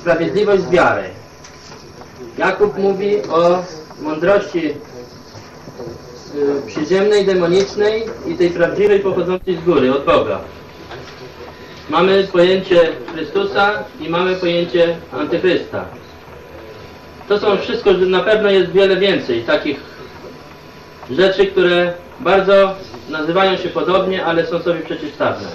sprawiedliwość z wiary. Jakub mówi o mądrości przyziemnej, demonicznej i tej prawdziwej pochodzącej z góry, od Boga. Mamy pojęcie Chrystusa i mamy pojęcie Antychrysta. To są wszystko, że na pewno jest wiele więcej takich rzeczy, które bardzo nazywają się podobnie, ale są sobie przeciwstawne.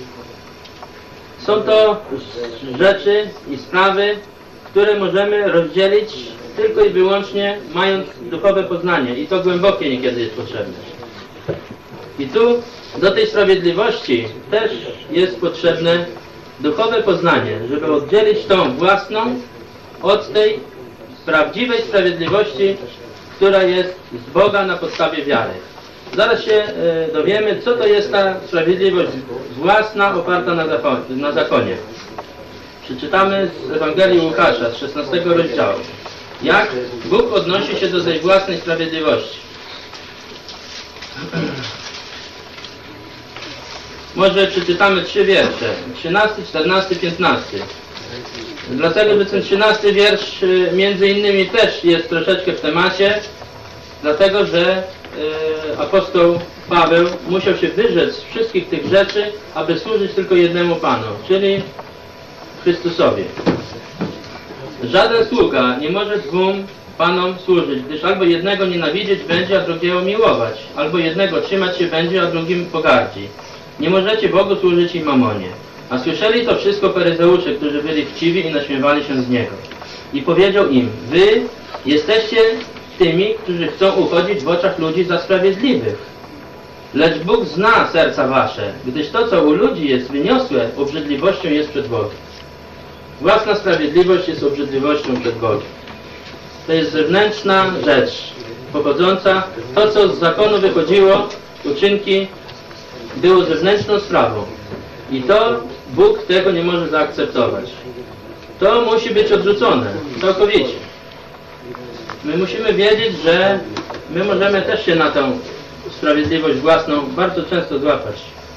Są to rzeczy i sprawy, które możemy rozdzielić tylko i wyłącznie mając duchowe poznanie i to głębokie niekiedy jest potrzebne. I tu do tej sprawiedliwości też jest potrzebne duchowe poznanie, żeby oddzielić tą własną od tej prawdziwej sprawiedliwości, która jest z Boga na podstawie wiary. Zaraz się dowiemy, co to jest ta sprawiedliwość własna oparta na zakonie. Przeczytamy z Ewangelii Łukasza, z 16 rozdziału. Jak Bóg odnosi się do tej własnej sprawiedliwości. Może przeczytamy 3 wiersze. 13, 14, 15. Dlatego, że ten 13 wiersz między innymi też jest troszeczkę w temacie, dlatego, że apostoł Paweł musiał się wyrzec z wszystkich tych rzeczy, aby służyć tylko jednemu Panu, czyli Chrystusowi. Żaden sługa nie może dwóm Panom służyć, gdyż albo jednego nienawidzieć będzie, a drugiego miłować, albo jednego trzymać się będzie, a drugim pogardzi. Nie możecie Bogu służyć i mamonie. A słyszeli to wszystko faryzeusze, którzy byli chciwi i naśmiewali się z Niego. I powiedział im, wy jesteście tymi, którzy chcą uchodzić w oczach ludzi za sprawiedliwych. Lecz Bóg zna serca wasze, gdyż to, co u ludzi jest wyniosłe, obrzydliwością jest przed Bogiem. Własna sprawiedliwość jest obrzydliwością przed Bogiem. To jest zewnętrzna rzecz, pochodząca, to co z zakonu wychodziło, uczynki, było zewnętrzną sprawą. I to Bóg tego nie może zaakceptować. To musi być odrzucone, całkowicie. My musimy wiedzieć, że my możemy też się na tę sprawiedliwość własną bardzo często złapać.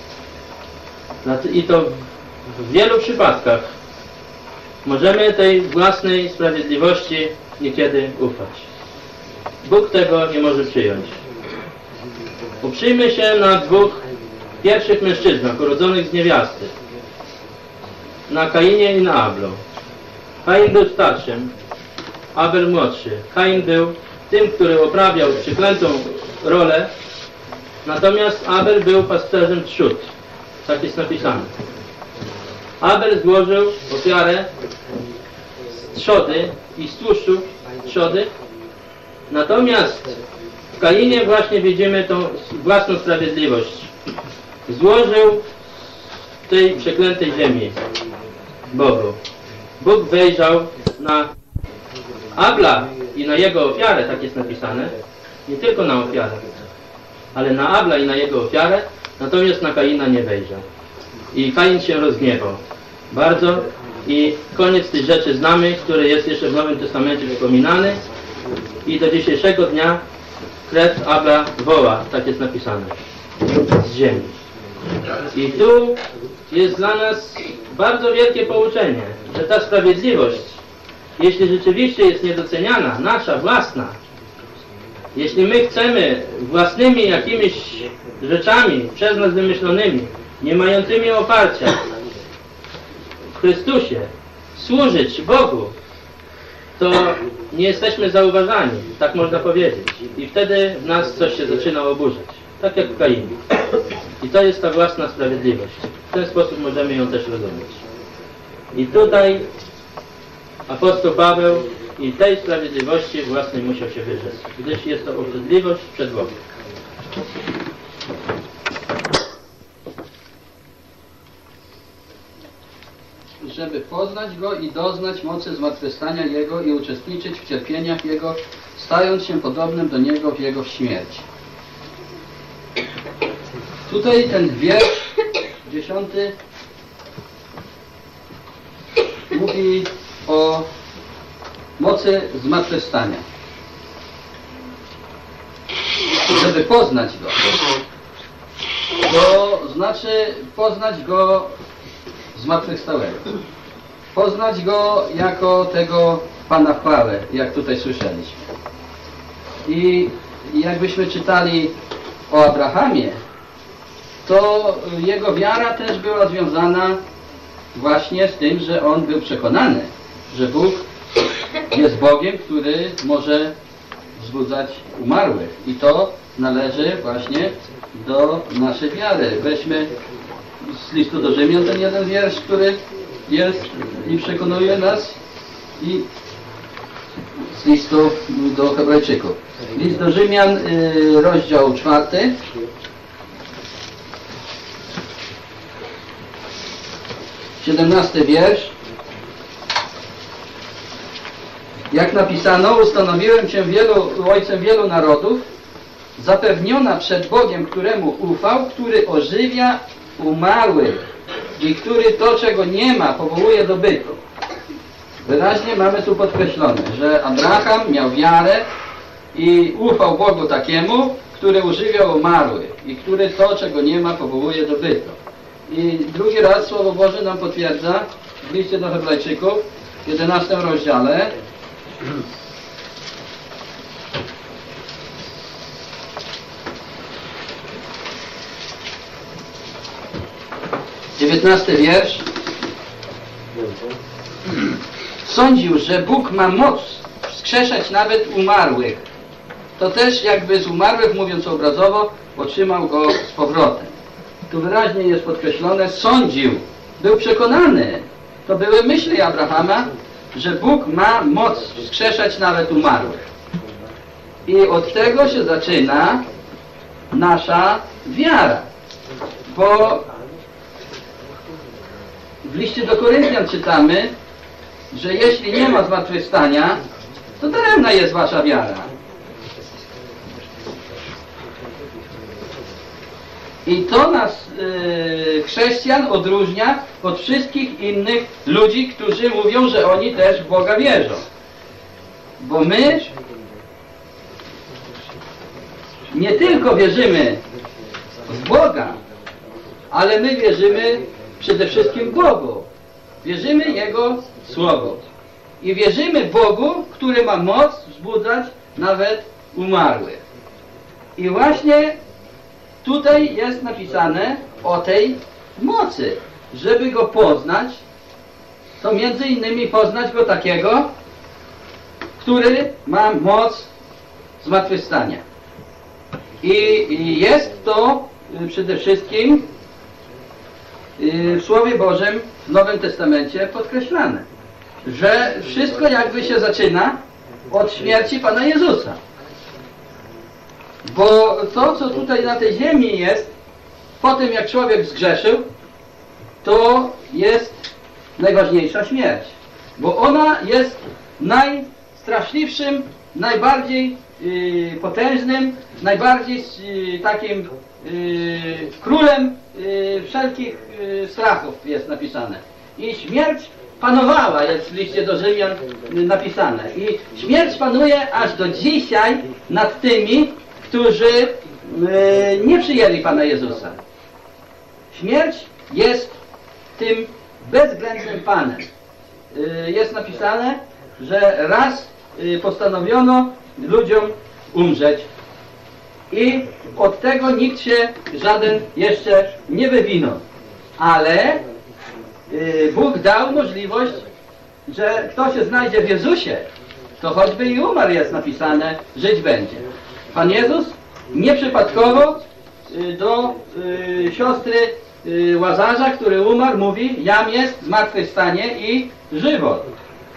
I to w wielu przypadkach możemy tej własnej sprawiedliwości niekiedy ufać. Bóg tego nie może przyjąć. Uprzyjmy się na 2 pierwszych mężczyznach urodzonych z niewiasty. Na Kainie i na Ablu. Kain był starszym, Abel młodszy. Kain był tym, który oprawiał przyklętą rolę, natomiast Abel był pasterzem trzód. Tak jest napisane. Abel złożył ofiarę z trzody i z tłuszczu trzody, natomiast w Kainie właśnie widzimy tą własną sprawiedliwość. Złożył tej przeklętej ziemi Bogu. Bóg wejrzał na Abla i na jego ofiarę, tak jest napisane, nie tylko na ofiarę, ale na Abla i na jego ofiarę, natomiast na Kaina nie wejrzał. I Kain się rozgniewał bardzo i koniec tej rzeczy znamy, który jest jeszcze w Nowym Testamencie wypominany i do dzisiejszego dnia krew Abla woła, tak jest napisane, z ziemi. I tu jest dla nas bardzo wielkie pouczenie, że ta sprawiedliwość, jeśli rzeczywiście jest niedoceniana, nasza własna, jeśli my chcemy własnymi jakimiś rzeczami przez nas wymyślonymi, nie mającymi oparcia w Chrystusie, służyć Bogu, to nie jesteśmy zauważani, tak można powiedzieć. I wtedy w nas coś się zaczyna oburzać, tak jak w Kainie. I to jest ta własna sprawiedliwość. W ten sposób możemy ją też rozumieć. I tutaj apostoł Paweł i tej sprawiedliwości własnej musiał się wyrzec, gdyż jest to obrzydliwość przed Bogiem. Żeby poznać Go i doznać mocy zmartwychwstania Jego i uczestniczyć w cierpieniach Jego, stając się podobnym do Niego w Jego śmierci. Tutaj ten wiersz 10 mówi o mocy zmartwychwstania. Żeby poznać Go. To znaczy poznać Go zmartwychwstałego. poznać Go jako tego Pana chwały, jak tutaj słyszeliśmy. I jakbyśmy czytali o Abrahamie, to jego wiara też była związana właśnie z tym, że on był przekonany, że Bóg jest Bogiem, który może wzbudzać umarłych. I to należy właśnie do naszej wiary. Weźmy z listu do Rzymian ten jeden wiersz, który jest i przekonuje nas, i z listu do Hebrajczyków. List do Rzymian, rozdział 4. XVII wiersz. Jak napisano, ustanowiłem Cię ojcem wielu narodów, zapewniona przed Bogiem, któremu ufał, który ożywia umarłych i który to, czego nie ma, powołuje do bytu. Wyraźnie mamy tu podkreślone, że Abraham miał wiarę i ufał Bogu takiemu, który ożywiał umarłych i który to, czego nie ma, powołuje do bytu. I drugi raz Słowo Boże nam potwierdza w liście do Hebrajczyków w 11 rozdziale, XIX wiersz. Sądził, że Bóg ma moc wskrzeszać nawet umarłych. To też jakby z umarłych, mówiąc obrazowo, otrzymał go z powrotem. Tu wyraźnie jest podkreślone, sądził, był przekonany. To były myśli Abrahama, że Bóg ma moc wskrzeszać nawet umarłych. I od tego się zaczyna nasza wiara. Bo w liście do Koryntian czytamy, że jeśli nie ma zmartwychwstania, to daremna jest wasza wiara. I to nas, chrześcijan, odróżnia od wszystkich innych ludzi, którzy mówią, że oni też w Boga wierzą. Bo my nie tylko wierzymy w Boga, ale my wierzymy przede wszystkim Bogu. Wierzymy Jego Słowo. I wierzymy Bogu, który ma moc wzbudzać nawet umarłych. I właśnie tutaj jest napisane o tej mocy. Żeby Go poznać, to między innymi poznać Go takiego, który ma moc zmartwychwstania. I jest to przede wszystkim w Słowie Bożym w Nowym Testamencie podkreślane, że wszystko jakby się zaczyna od śmierci Pana Jezusa. Bo to, co tutaj na tej ziemi jest, po tym jak człowiek zgrzeszył, to jest najważniejsza śmierć. Bo ona jest najstraszliwszym, najbardziej potężnym, najbardziej takim królem wszelkich strachów jest napisane. I śmierć panowała, jest w liście do Rzymian napisane. I śmierć panuje aż do dzisiaj nad tymi, którzy nie przyjęli Pana Jezusa. Śmierć jest tym bezwzględnym Panem. Jest napisane, że raz postanowiono ludziom umrzeć i od tego nikt się żaden jeszcze nie wywinął. Ale Bóg dał możliwość, że kto się znajdzie w Jezusie, to choćby i umarł, jest napisane, żyć będzie. Pan Jezus nieprzypadkowo do siostry Łazarza, który umarł, mówi: jam jest zmartwychwstanie i żywot.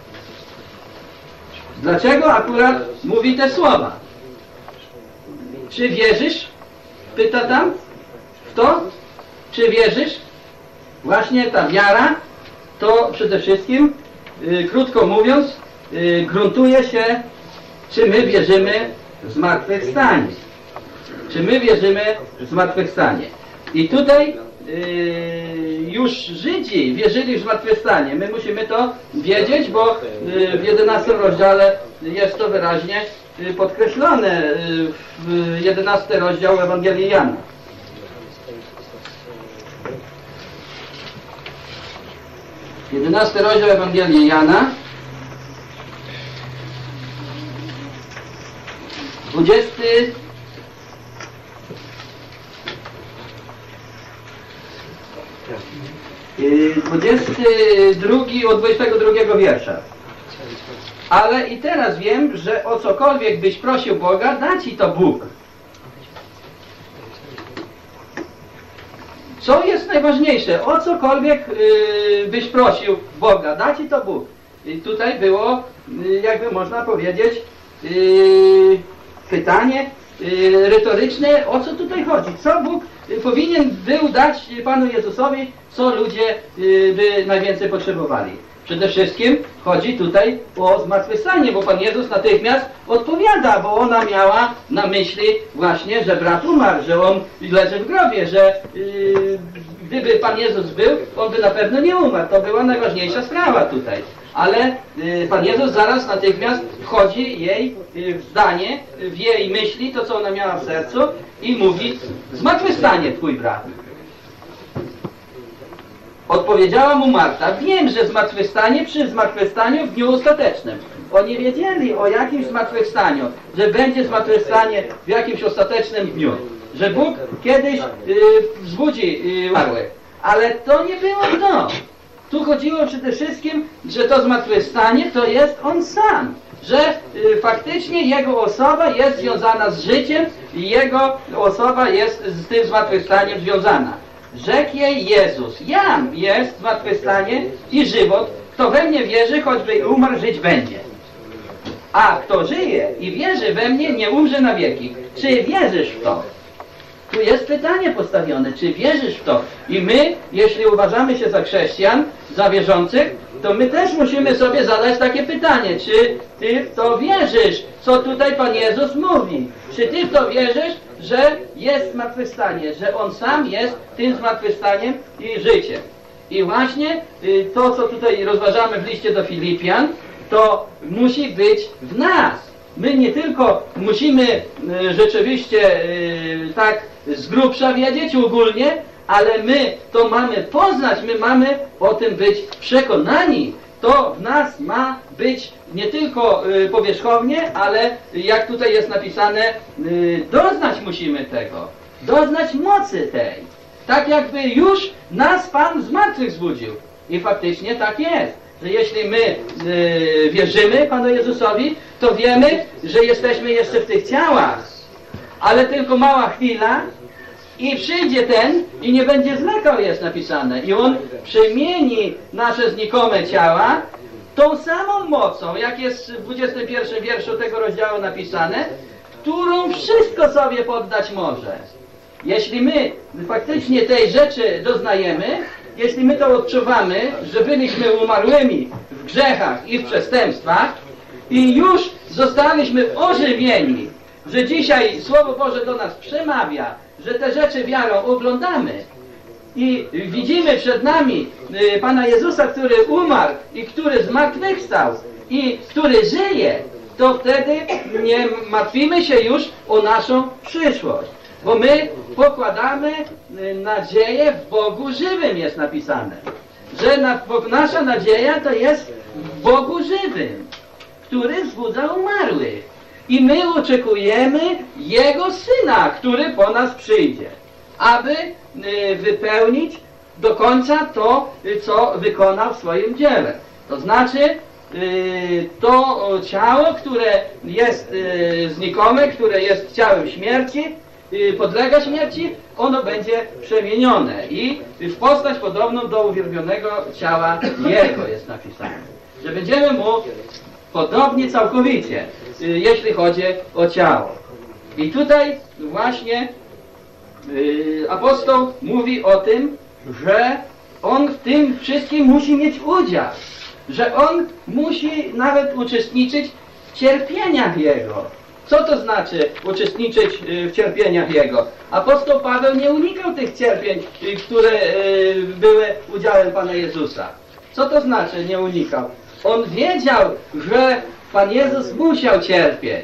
Dlaczego akurat mówi te słowa? Czy wierzysz? Pyta tam w to. Czy wierzysz? Właśnie ta wiara to przede wszystkim, krótko mówiąc, gruntuje się, czy my wierzymy w zmartwychwstanie. Czy my wierzymy w zmartwychwstanie. I tutaj już Żydzi wierzyli w zmartwychwstanie. My musimy to wiedzieć, bo w 11 rozdziale jest to wyraźnie podkreślone, w 11 rozdział Ewangelii Jana. 11 rozdział Ewangelii Jana, 22 od 22 wiersza. Ale i teraz wiem, że o cokolwiek byś prosił Boga, da ci to Bóg. Co jest najważniejsze? O cokolwiek byś prosił Boga, da ci to Bóg. I tutaj było, jakby można powiedzieć, pytanie retoryczne, o co tutaj chodzi? Co Bóg powinien był dać Panu Jezusowi, co ludzie by najwięcej potrzebowali? Przede wszystkim chodzi tutaj o zmartwychwstanie, bo Pan Jezus natychmiast odpowiada, bo ona miała na myśli właśnie, że brat umarł, że on leży w grobie, że gdyby Pan Jezus był, on by na pewno nie umarł. To była najważniejsza sprawa tutaj. Ale Pan Jezus zaraz natychmiast wchodzi jej w zdanie, w jej myśli, to co ona miała w sercu i mówi: zmartwychwstanie twój brat. Odpowiedziała mu Marta: wiem, że zmartwychwstanie przy zmartwychwstaniu w dniu ostatecznym. Oni wiedzieli o jakimś zmartwychwstaniu, że będzie zmartwychwstanie w jakimś ostatecznym dniu, że Bóg kiedyś wzbudzi umarłych. Ale to nie było to. Tu chodziło przede wszystkim, że to zmartwychwstanie to jest On sam, że faktycznie Jego osoba jest związana z życiem i Jego osoba jest z tym zmartwychwstaniem związana. Rzekł jej Jezus: jam jest zmartwychwstanie i żywot. Kto we mnie wierzy, choćby i umarł, żyć będzie. A kto żyje i wierzy we mnie, nie umrze na wieki. Czy wierzysz w to? Tu jest pytanie postawione, czy wierzysz w to? I my, jeśli uważamy się za chrześcijan, za wierzących, to my też musimy sobie zadać takie pytanie, czy ty w to wierzysz, co tutaj Pan Jezus mówi? Czy ty w to wierzysz, że jest zmartwychwstanie, że On sam jest tym zmartwychwstaniem i życiem? I właśnie to, co tutaj rozważamy w liście do Filipian, to musi być w nas. My nie tylko musimy rzeczywiście tak z grubsza wiedzieć ogólnie, ale my to mamy poznać, my mamy o tym być przekonani. To w nas ma być nie tylko powierzchownie, ale jak tutaj jest napisane, doznać musimy tego, doznać mocy tej. Tak jakby już nas Pan z martwych zbudził. I faktycznie tak jest. Że jeśli my wierzymy Panu Jezusowi, to wiemy, że jesteśmy jeszcze w tych ciałach, ale tylko mała chwila i przyjdzie ten i nie będzie zlekał, jest napisane. I On przemieni nasze znikome ciała tą samą mocą, jak jest w 21 wierszu tego rozdziału napisane, którą wszystko sobie poddać może. Jeśli my faktycznie tej rzeczy doznajemy, jeśli my to odczuwamy, że byliśmy umarłymi w grzechach i w przestępstwach i już zostaliśmy ożywieni, że dzisiaj Słowo Boże do nas przemawia, że te rzeczy wiarą oglądamy i widzimy przed nami Pana Jezusa, który umarł i który zmartwychwstał i który żyje, to wtedy nie martwimy się już o naszą przyszłość. Bo my pokładamy nadzieję w Bogu żywym, jest napisane. Że nasza nadzieja to jest w Bogu żywym, który wzbudza umarłych. I my oczekujemy Jego Syna, który po nas przyjdzie, aby wypełnić do końca to, co wykonał w swoim dziele. To znaczy to ciało, które jest znikome, które jest ciałem śmierci, podlega śmierci, ono będzie przemienione i w postać podobną do uwielbionego ciała Jego, jest napisane. Że będziemy Mu podobni całkowicie, jeśli chodzi o ciało. I tutaj właśnie apostoł mówi o tym, że on w tym wszystkim musi mieć udział, że on musi nawet uczestniczyć w cierpieniach Jego. Co to znaczy uczestniczyć w cierpieniach Jego? Apostoł Paweł nie unikał tych cierpień, które były udziałem Pana Jezusa. Co to znaczy nie unikał? On wiedział, że Pan Jezus musiał cierpieć.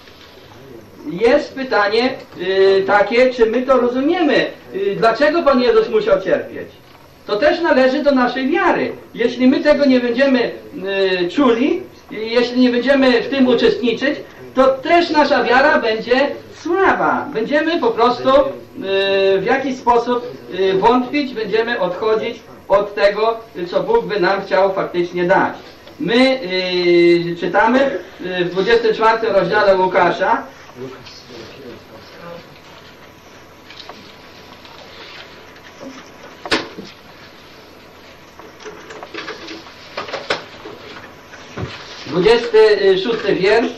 Jest pytanie takie, czy my to rozumiemy. Dlaczego Pan Jezus musiał cierpieć? to też należy do naszej wiary. Jeśli my tego nie będziemy czuli, jeśli nie będziemy w tym uczestniczyć, to też nasza wiara będzie słaba. Będziemy po prostu w jakiś sposób wątpić, będziemy odchodzić od tego, co Bóg by nam chciał faktycznie dać. My czytamy w 24 rozdziale Łukasza, szósty wiersz.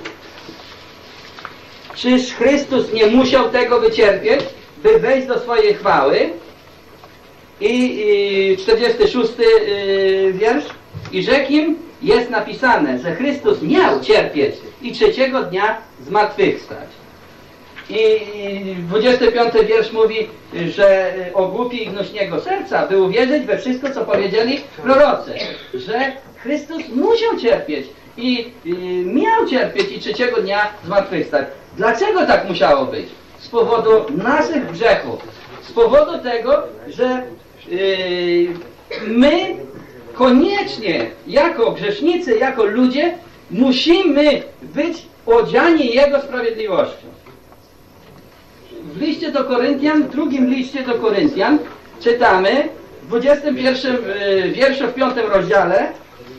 Czyż Chrystus nie musiał tego wycierpieć, by wejść do swojej chwały? I 46 wiersz. I rzekł im, jest napisane, że Chrystus miał cierpieć i trzeciego dnia zmartwychwstać. I 25 wiersz mówi, że o głupi i gnuśnego serca, by uwierzyć we wszystko, co powiedzieli prorocy, że Chrystus musiał cierpieć i miał cierpieć i trzeciego dnia zmartwychwstać. Dlaczego tak musiało być? Z powodu naszych grzechów. Z powodu tego, że my koniecznie jako grzesznicy, jako ludzie musimy być odziani Jego sprawiedliwością. W liście do Koryntian, w drugim liście do Koryntian czytamy w 21 wierszu w 5 rozdziale.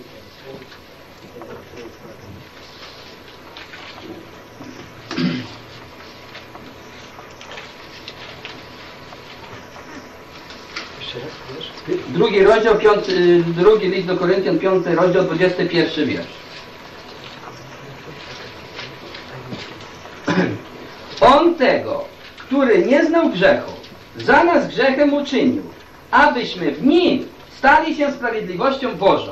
Drugi rozdział, drugi list do Koryntian, 5 rozdział, 21 wiersz. On tego, który nie znał grzechu, za nas grzechem uczynił, abyśmy w nim stali się sprawiedliwością Bożą.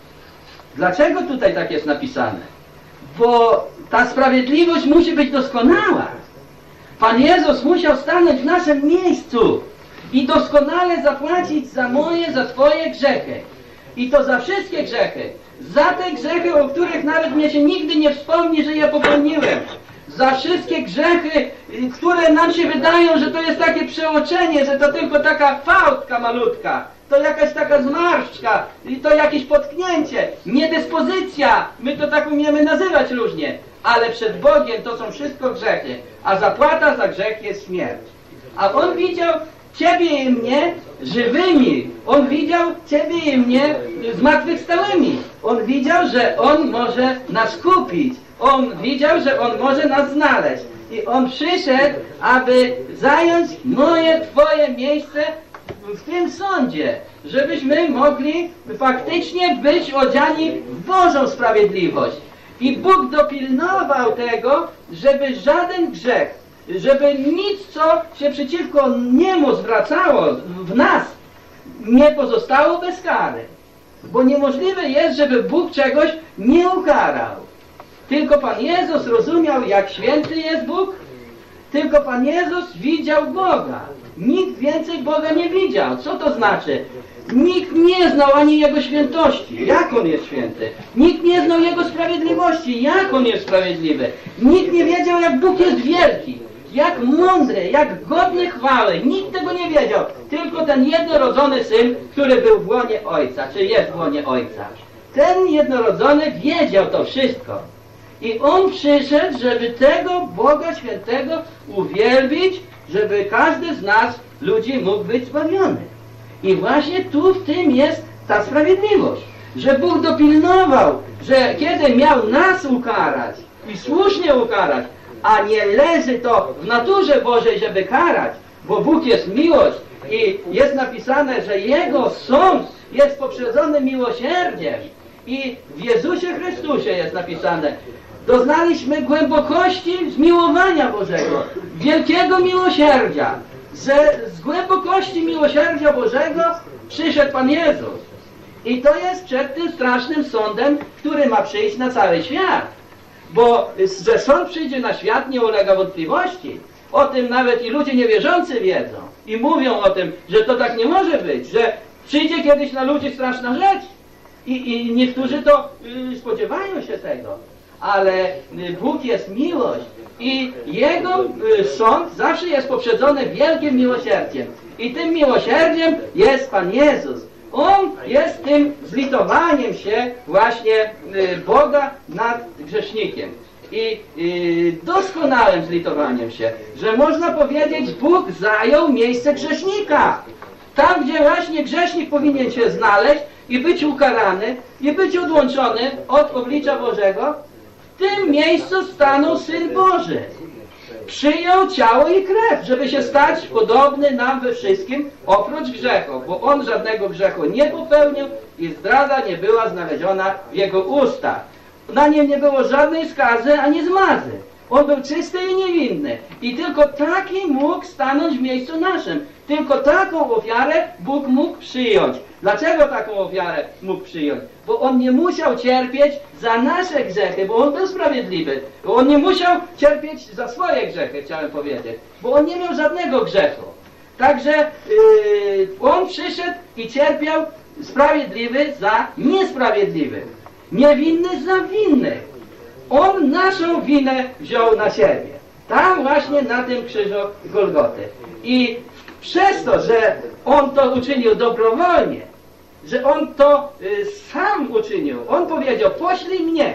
Dlaczego tutaj tak jest napisane? Bo ta sprawiedliwość musi być doskonała. Pan Jezus musiał stanąć w naszym miejscu i doskonale zapłacić za moje, za Twoje grzechy. I to za wszystkie grzechy. Za te grzechy, o których nawet mnie się nigdy nie wspomni, że ja popełniłem. Za wszystkie grzechy, które nam się wydają, że to jest takie przeoczenie, że to tylko taka fałdka malutka, to jakaś taka zmarszczka, to jakieś potknięcie, niedyspozycja, my to tak umiemy nazywać różnie, ale przed Bogiem to są wszystko grzechy, a zapłata za grzech jest śmierć. A On widział Ciebie i mnie żywymi, On widział Ciebie i mnie zmartwychwstałymi, On widział, że On może nas kupić, On widział, że On może nas znaleźć i On przyszedł, aby zająć moje, Twoje miejsce w tym sądzie, żebyśmy mogli faktycznie być odziani w Bożą sprawiedliwość. I Bóg dopilnował tego, żeby żaden grzech, żeby nic, co się przeciwko Niemu zwracało w nas, nie pozostało bez kary. Bo niemożliwe jest, żeby Bóg czegoś nie ukarał. Tylko Pan Jezus rozumiał, jak święty jest Bóg. Tylko Pan Jezus widział Boga. Nikt więcej Boga nie widział. Co to znaczy? Nikt nie znał ani Jego świętości, jak On jest święty. Nikt nie znał Jego sprawiedliwości, jak On jest sprawiedliwy. Nikt nie wiedział, jak Bóg jest wielki, jak mądry, jak godny chwały. Nikt tego nie wiedział. Tylko ten jednorodzony Syn, który był w łonie Ojca, czy jest w łonie Ojca. Ten jednorodzony wiedział to wszystko. I On przyszedł, żeby tego Boga Świętego uwielbić, żeby każdy z nas, ludzi, mógł być zbawiony. I właśnie tu w tym jest ta sprawiedliwość, że Bóg dopilnował, że kiedy miał nas ukarać i słusznie ukarać, a nie leży to w naturze Bożej, żeby karać, bo Bóg jest miłość i jest napisane, że Jego sąd jest poprzedzony miłosierdziem i w Jezusie Chrystusie jest napisane, doznaliśmy głębokości zmiłowania Bożego, wielkiego miłosierdzia, że z głębokości miłosierdzia Bożego przyszedł Pan Jezus. I to jest przed tym strasznym sądem, który ma przyjść na cały świat. Bo że sąd przyjdzie na świat, nie ulega wątpliwości. O tym nawet i ludzie niewierzący wiedzą. I mówią o tym, że to tak nie może być, że przyjdzie kiedyś na ludzi straszna rzecz. I niektórzy to spodziewają się tego. ale Bóg jest miłość i Jego sąd zawsze jest poprzedzony wielkim miłosierdziem. I tym miłosierdziem jest Pan Jezus. On jest tym zlitowaniem się właśnie Boga nad grzesznikiem. I doskonałym zlitowaniem się, że można powiedzieć, Bóg zajął miejsce grzesznika. Tam, gdzie właśnie grzesznik powinien się znaleźć i być ukarany, i być odłączony od oblicza Bożego, w tym miejscu stanął Syn Boży. Przyjął ciało i krew, żeby się stać podobny nam we wszystkim, oprócz grzechu, bo On żadnego grzechu nie popełnił i zdrada nie była znaleziona w Jego ustach. Na nim nie było żadnej skazy ani zmazy. On był czysty i niewinny. I tylko taki mógł stanąć w miejscu naszym. Tylko taką ofiarę Bóg mógł przyjąć. Dlaczego taką ofiarę mógł przyjąć? Bo On nie musiał cierpieć za nasze grzechy, bo On był sprawiedliwy. Bo On nie musiał cierpieć za swoje grzechy, chciałem powiedzieć. Bo On nie miał żadnego grzechu. Także On przyszedł i cierpiał sprawiedliwy za niesprawiedliwych. Niewinny za winnych. On naszą winę wziął na siebie. Tam właśnie na tym krzyżu Golgoty. I przez to, że On to uczynił dobrowolnie, że On to sam uczynił, On powiedział, poślij mnie,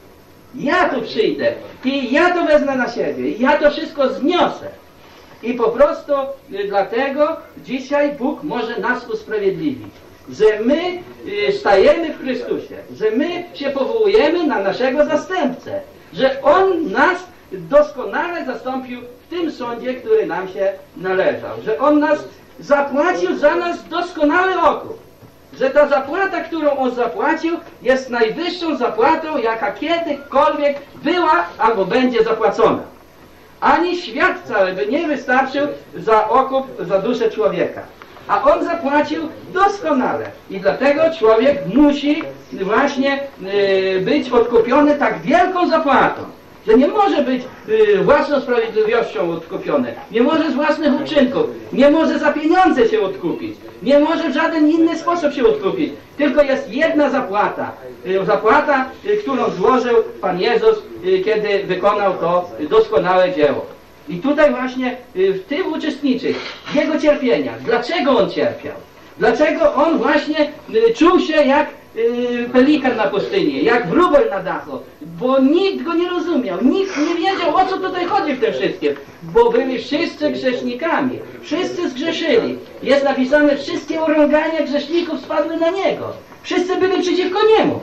ja tu przyjdę i ja to wezmę na siebie, i ja to wszystko zniosę. I po prostu dlatego dzisiaj Bóg może nas usprawiedliwić. Że my stajemy w Chrystusie, że my się powołujemy na naszego zastępcę, że On nas doskonale zastąpił w tym sądzie, który nam się należał, że On nas zapłacił za nas doskonały okup, że ta zapłata, którą On zapłacił, jest najwyższą zapłatą, jaka kiedykolwiek była albo będzie zapłacona. Ani świat cały by nie wystarczył za okup, za duszę człowieka. A On zapłacił doskonale. I dlatego człowiek musi właśnie być odkupiony tak wielką zapłatą. Że nie może być własną sprawiedliwością odkupiony. Nie może z własnych uczynków. Nie może za pieniądze się odkupić. Nie może w żaden inny sposób się odkupić. Tylko jest jedna zapłata. Zapłata, którą złożył Pan Jezus, kiedy wykonał to doskonałe dzieło. I tutaj właśnie w tym uczestniczyć, w Jego cierpieniach. Dlaczego On cierpiał? Dlaczego On właśnie czuł się jak pelikan na pustyni, jak wróbel na dachu? Bo nikt Go nie rozumiał, nikt nie wiedział, o co tutaj chodzi w tym wszystkim. Bo byli wszyscy grzesznikami, wszyscy zgrzeszyli. Jest napisane, wszystkie urągania grzeszników spadły na Niego. Wszyscy byli przeciwko Niemu.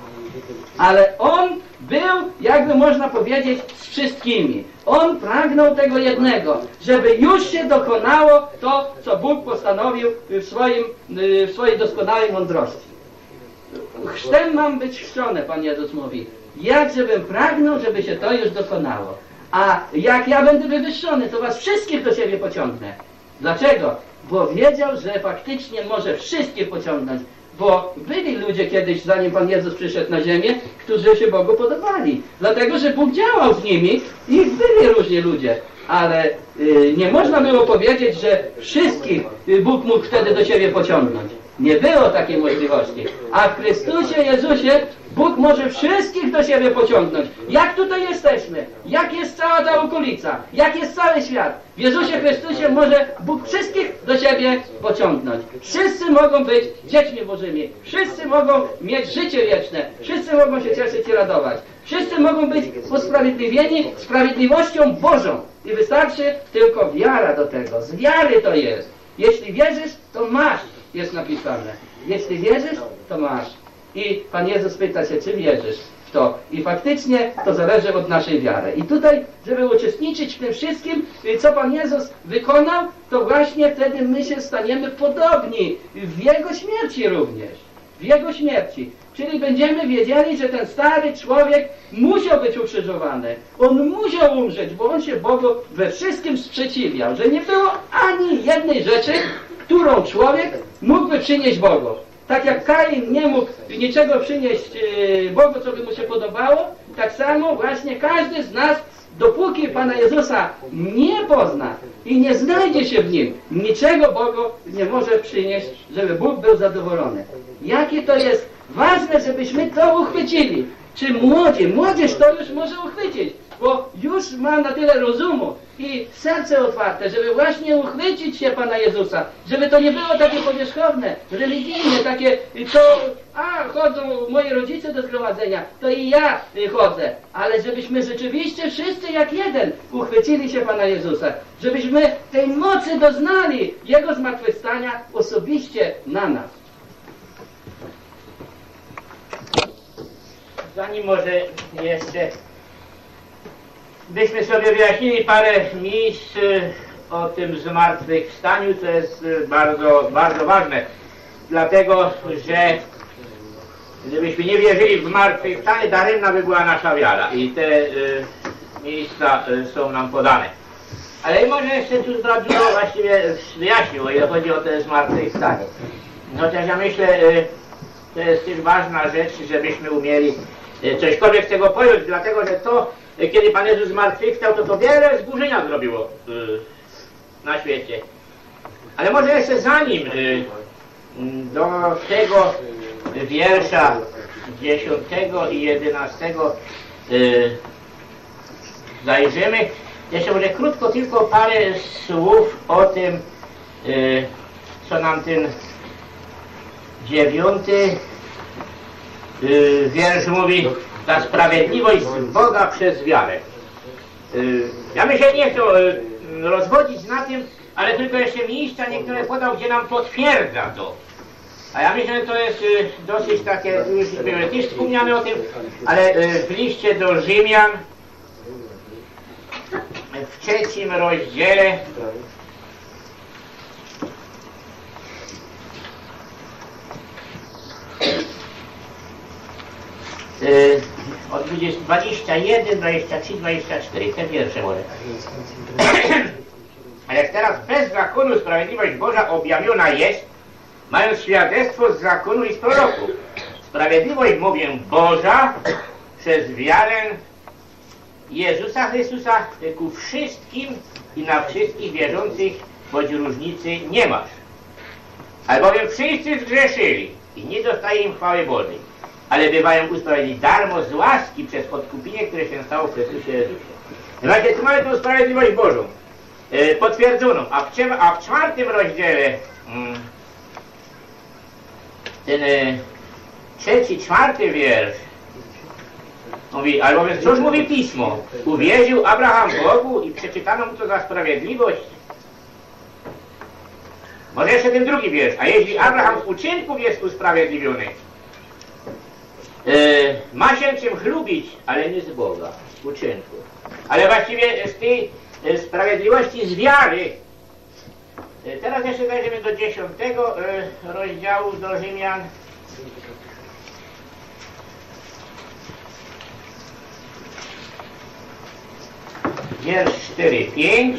Ale On był, jakby można powiedzieć, z wszystkimi. On pragnął tego jednego, żeby już się dokonało to, co Bóg postanowił w swojej doskonałej mądrości. Chrztem mam być chrzczony, Pan Jezus mówi. Jakżebym pragnął, żeby się to już dokonało. A jak ja będę wywyższony, to was wszystkich do siebie pociągnę. Dlaczego? Bo wiedział, że faktycznie może wszystkich pociągnąć. Bo byli ludzie kiedyś, zanim Pan Jezus przyszedł na ziemię, którzy się Bogu podobali. Dlatego, że Bóg działał z nimi i byli różni ludzie. Ale nie można było powiedzieć, że wszystkich Bóg mógł wtedy do siebie pociągnąć. Nie było takiej możliwości. A w Chrystusie Jezusie Bóg może wszystkich do siebie pociągnąć. Jak tutaj jesteśmy? Jak jest cała ta okolica? Jak jest cały świat? W Jezusie Chrystusie może Bóg wszystkich do siebie pociągnąć. Wszyscy mogą być dziećmi Bożymi. Wszyscy mogą mieć życie wieczne. Wszyscy mogą się cieszyć i radować. Wszyscy mogą być usprawiedliwieni sprawiedliwością Bożą. I wystarczy tylko wiara do tego. Z wiary to jest. Jeśli wierzysz, to masz. Jest napisane. Jeśli wierzysz, to masz. I Pan Jezus pyta się, czy wierzysz w to. I faktycznie to zależy od naszej wiary. I tutaj, żeby uczestniczyć w tym wszystkim, co Pan Jezus wykonał, to właśnie wtedy my się staniemy podobni w Jego śmierci również. W Jego śmierci. Czyli będziemy wiedzieli, że ten stary człowiek musiał być ukrzyżowany. On musiał umrzeć, bo on się Bogu we wszystkim sprzeciwiał. Że nie było ani jednej rzeczy, którą człowiek mógłby przynieść Bogu. Tak jak Kain nie mógł niczego przynieść Bogu, co by mu się podobało, tak samo właśnie każdy z nas, dopóki Pana Jezusa nie pozna i nie znajdzie się w Nim, niczego Bogu nie może przynieść, żeby Bóg był zadowolony. Jakie to jest ważne, żebyśmy to uchwycili. czy młodzież to już może uchwycić, bo już ma na tyle rozumu i serce otwarte, żeby właśnie uchwycić się Pana Jezusa, żeby to nie było takie powierzchowne, religijne, takie chodzą moi rodzice do zgromadzenia, to i ja chodzę, ale żebyśmy rzeczywiście wszyscy jak jeden uchwycili się Pana Jezusa, żebyśmy tej mocy doznali Jego zmartwychwstania osobiście na nas. Zanim może jeszcze byśmy sobie wyjaśnili parę miejsc o tym zmartwychwstaniu, co jest bardzo, bardzo ważne. Dlatego, że gdybyśmy nie wierzyli w zmartwychwstanie, daremna by była nasza wiara. I te miejsca są nam podane. Ale może jeszcze tu dużo właściwie wyjaśnił, o ile chodzi o te zmartwychwstanie. Chociaż ja myślę, to jest też ważna rzecz, żebyśmy umieli cośkolwiek z tego pojąć, dlatego że to, kiedy Pan Jezus zmartwychwstał, to wiele zburzenia zrobiło na świecie. Ale może jeszcze zanim do tego wiersza 10 i 11 zajrzymy, jeszcze może krótko tylko parę słów o tym, co nam ten 9 wiersz mówi: ta sprawiedliwość z Boga przez wiarę. Ja myślę, nie chcę rozwodzić na tym, ale tylko jeszcze miejsca niektóre podał, gdzie nam potwierdza to. A ja myślę, że to jest dosyć takie, już były też wspomniane o tym, ale w liście do Rzymian w 3 rozdziale od 21, 23, 24, te pierwsze może. A jak teraz bez zakonu sprawiedliwość Boża objawiona jest, mając świadectwo z zakonu i z proroków. Sprawiedliwość, mówię, Boża przez wiarę Jezusa Chrystusa ku wszystkim i na wszystkich wierzących, choć różnicy nie masz. Albowiem wszyscy zgrzeszyli i nie dostaje im chwały Bożej, ale bywają usprawiedliwieni darmo z łaski przez odkupienie, które się stało w Chrystusie Jezusie. Właśnie tu mamy tą sprawiedliwość Bożą potwierdzoną, a w 4 rozdziale ten 3, 4 wiersz mówi, albowiem cóż mówi Pismo? Uwierzył Abraham Bogu i przeczytano mu to za sprawiedliwość. Może jeszcze ten 2 wiersz. A jeśli Abraham z uczynków jest usprawiedliwiony, ma się czym chlubić, ale nie z Boga, z uczynków. Ale właściwie z tej sprawiedliwości z wiary. Teraz jeszcze zajrzymy do 10 rozdziału do Rzymian. Wiersz 4-5.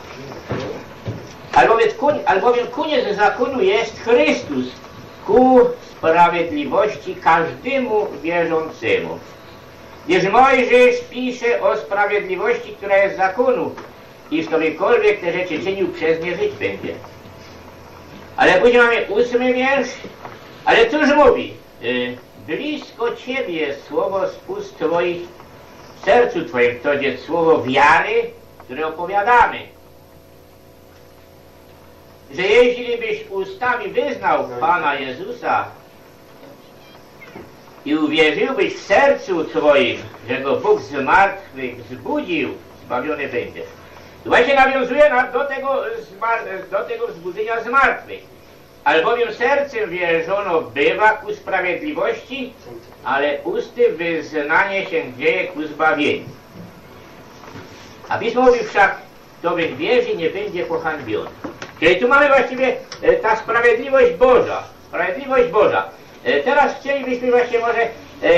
Albowiem koniec zakonu jest Chrystus ku sprawiedliwości każdemu wierzącemu. Gdyż Mojżesz pisze o sprawiedliwości, która jest z zakonu, i ktokolwiek te rzeczy czynił, przez nie żyć będzie. Ale później mamy 8 wiersz. Ale cóż mówi? Blisko Ciebie jest słowo z ust Twoich, w sercu Twoim, to jest słowo wiary, które opowiadamy. Że jeśli byś ustami wyznał Pana Jezusa i uwierzyłbyś w sercu Twoim, że Go Bóg z martwych wzbudził, zbawiony będziesz. Tu właśnie nawiązuje do tego wzbudzenia z martwych. Albowiem sercem wierzono bywa ku sprawiedliwości, ale usty wyznanie się dzieje ku zbawieniu. A Pismo mówi wszak, kto w wierzy nie będzie pohańbiony. Czyli tu mamy właściwie ta sprawiedliwość Boża. Sprawiedliwość Boża. Teraz chcielibyśmy właśnie może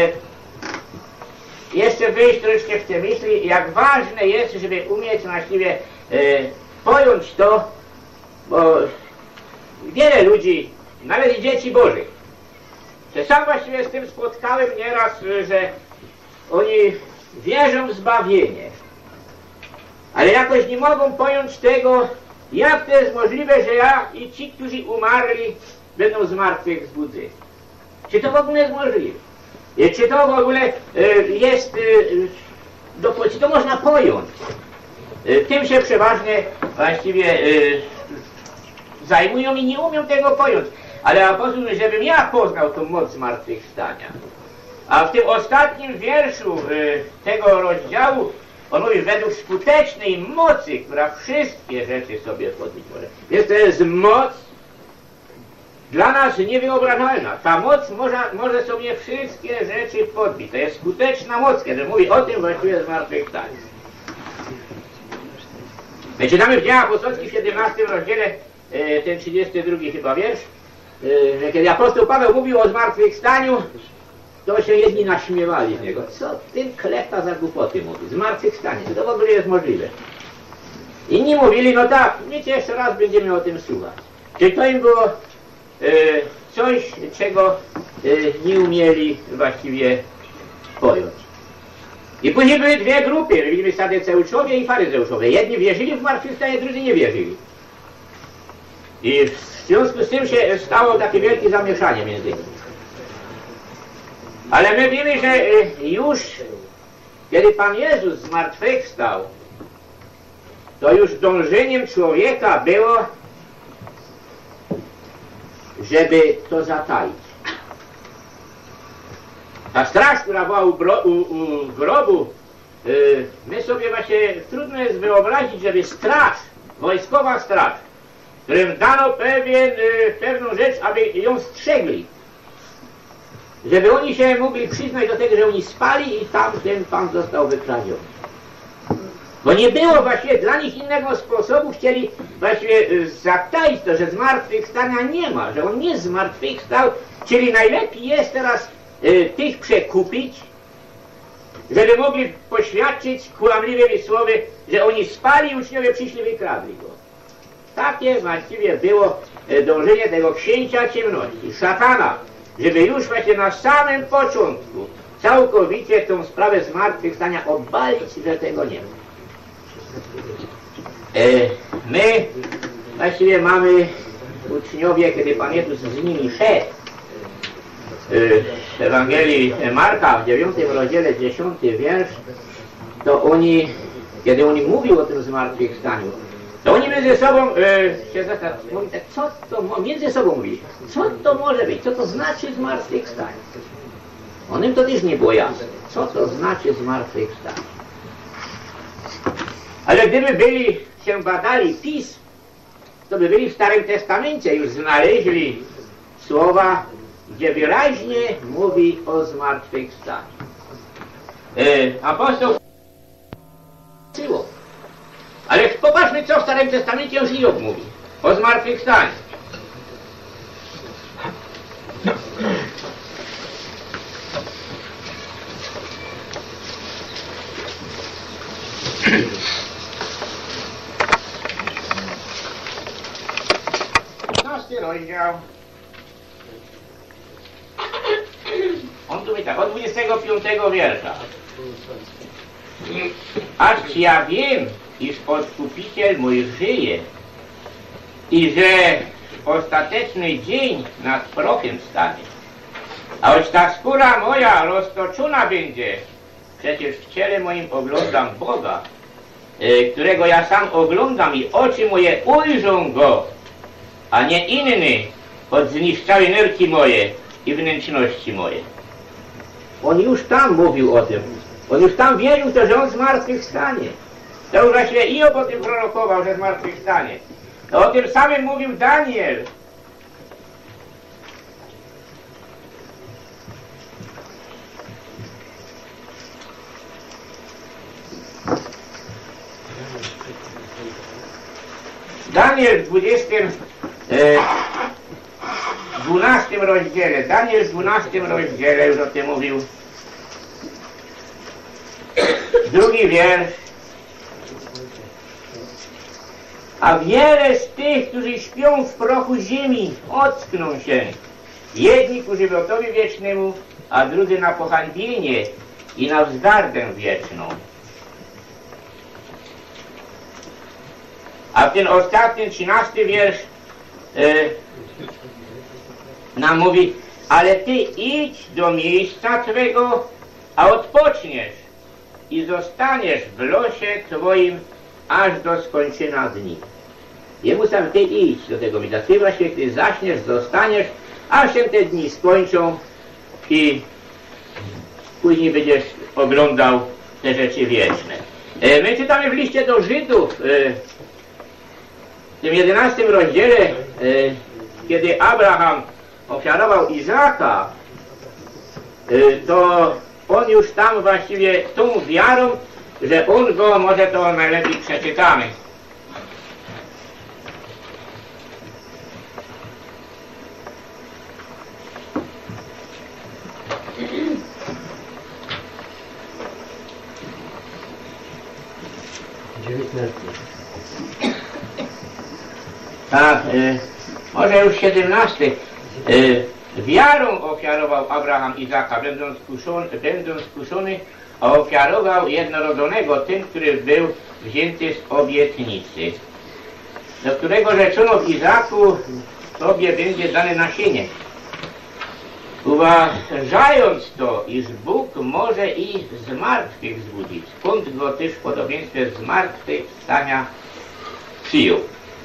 jeszcze wyjść troszkę w te myśli, jak ważne jest, żeby umieć właściwie pojąć to, bo wiele ludzi, nawet i dzieci Bożych, że sam właściwie z tym spotkałem nieraz, że oni wierzą w zbawienie, ale jakoś nie mogą pojąć tego, jak to jest możliwe, że ja i ci, którzy umarli, będą z martwych wzbudzeni. Czy to w ogóle jest możliwe? Czy to w ogóle jest, czy to można pojąć? Tym się przeważnie właściwie zajmują i nie umią tego pojąć. Ale apostoł mówi, żebym ja poznał tą moc zmartwychwstania. A w tym ostatnim wierszu tego rozdziału on mówi, według skutecznej mocy, która wszystkie rzeczy sobie podbić może. Więc to jest moc dla nas niewyobrażalna. Ta moc może sobie wszystkie rzeczy podbić. To jest skuteczna moc, kiedy mówi o tym właściwie zmartwychwstaniu. My czytamy w Dziejach Apostolskich w 17 rozdziale, ten 32 chyba wiersz, że kiedy apostoł Paweł mówił o zmartwychwstaniu, to się jedni naśmiewali z niego. Co ten klekta za głupoty mówi? Zmartwychwstanie, to w ogóle jest możliwe. Inni mówili, no tak, wiecie, jeszcze raz będziemy o tym słuchać. Czyli to im było coś, czego nie umieli właściwie pojąć. I później były dwie grupy, widzimy Sadyceuszowie i Faryzeuszowie. Jedni wierzyli w zmartwychwstanie, drudzy nie wierzyli. I w związku z tym się stało takie wielkie zamieszanie między nimi. Ale my wiemy, że już kiedy Pan Jezus zmartwychwstał, to już dążeniem człowieka było, żeby to zataić. Ta straż, która była u grobu, my sobie właśnie trudno jest wyobrazić, żeby straż, wojskowa straż, którym dano pewną rzecz, aby ją strzegli, żeby oni się mogli przyznać do tego, że oni spali i tam ten Pan został wykradziony. Bo nie było właściwie dla nich innego sposobu, chcieli właściwie zataić to, że zmartwychwstania nie ma, że On nie zmartwychwstał, czyli najlepiej jest teraz tych przekupić, żeby mogli poświadczyć kłamliwymi słowy, że oni spali i uczniowie przyszli wykradli Go. Takie właściwie było dążenie tego księcia ciemności, szatana, żeby już właśnie na samym początku całkowicie tą sprawę zmartwychwstania obalić, że tego nie ma. My właściwie mamy uczniowie, kiedy Pan Jezus z nimi szedł, w Ewangelii Marka w 9 rozdziale 10 wiersz, to oni, kiedy oni mówił o tym zmartwychwstaniu, to oni między sobą się mówili tak, co to, między sobą mówili, co to może być, co to znaczy zmartwychwstanie. Onym to też nie było jasne, co to znaczy zmartwychwstanie. Ale gdyby się badali pism, to by byli w Starym Testamencie, już znaleźli słowa, gdzie wyraźnie mówi o zmartwychwstaniu. Apostoł ale popatrzmy, co w Starym Testamencie już Hiob mówi o zmartwychwstaniu. Rozdział. On tu mówi tak, od 25 wiersza. Acz ja wiem, iż Odkupiciel mój żyje i że ostateczny dzień nad prochem stanie. A choć ta skóra moja roztoczona będzie, przecież w ciele moim oglądam Boga, którego ja sam oglądam i oczy moje ujrzą Go, a nie inny, choć zniszczały nerki moje i wnętrzności moje. On już tam mówił o tym. On już tam wierzył, to, że On zmartwychwstanie. To już właśnie Hiob o tym prorokował, że zmartwychwstanie. To o tym samym mówił Daniel. Daniel w 12 rozdziale, Daniel w 12 rozdziale już o tym mówił. Drugi wiersz. A wiele z tych, którzy śpią w prochu ziemi, ockną się. Jedni ku żywotowi wiecznemu, a drudzy na pohańbienie i na wzgardę wieczną. A ten ostatni, 13 wiersz nam mówi: ale ty idź do miejsca twego, a odpoczniesz i zostaniesz w losie twoim aż do skończenia dni. Jemu sam ty idź do tego miejsca. Ty właśnie, gdy zaśniesz, zostaniesz, aż się te dni skończą i później będziesz oglądał te rzeczy wieczne. My czytamy w liście do Żydów, w tym 11 rozdziale, kiedy Abraham ofiarował Izaaka, to on już tam właściwie tą wiarą, że on go, może to najlepiej przeczytamy. Tak, może już 17. Wiarą ofiarował Abraham Izaka, będąc kuszony, a ofiarował jednorodzonego, tym, który był wzięty z obietnicy, do którego rzeczono w Izaku, tobie będzie dane nasienie. Uważając to, iż Bóg może i z martwych zbudzić, skąd go też w podobieństwie z martwych stania przyjął.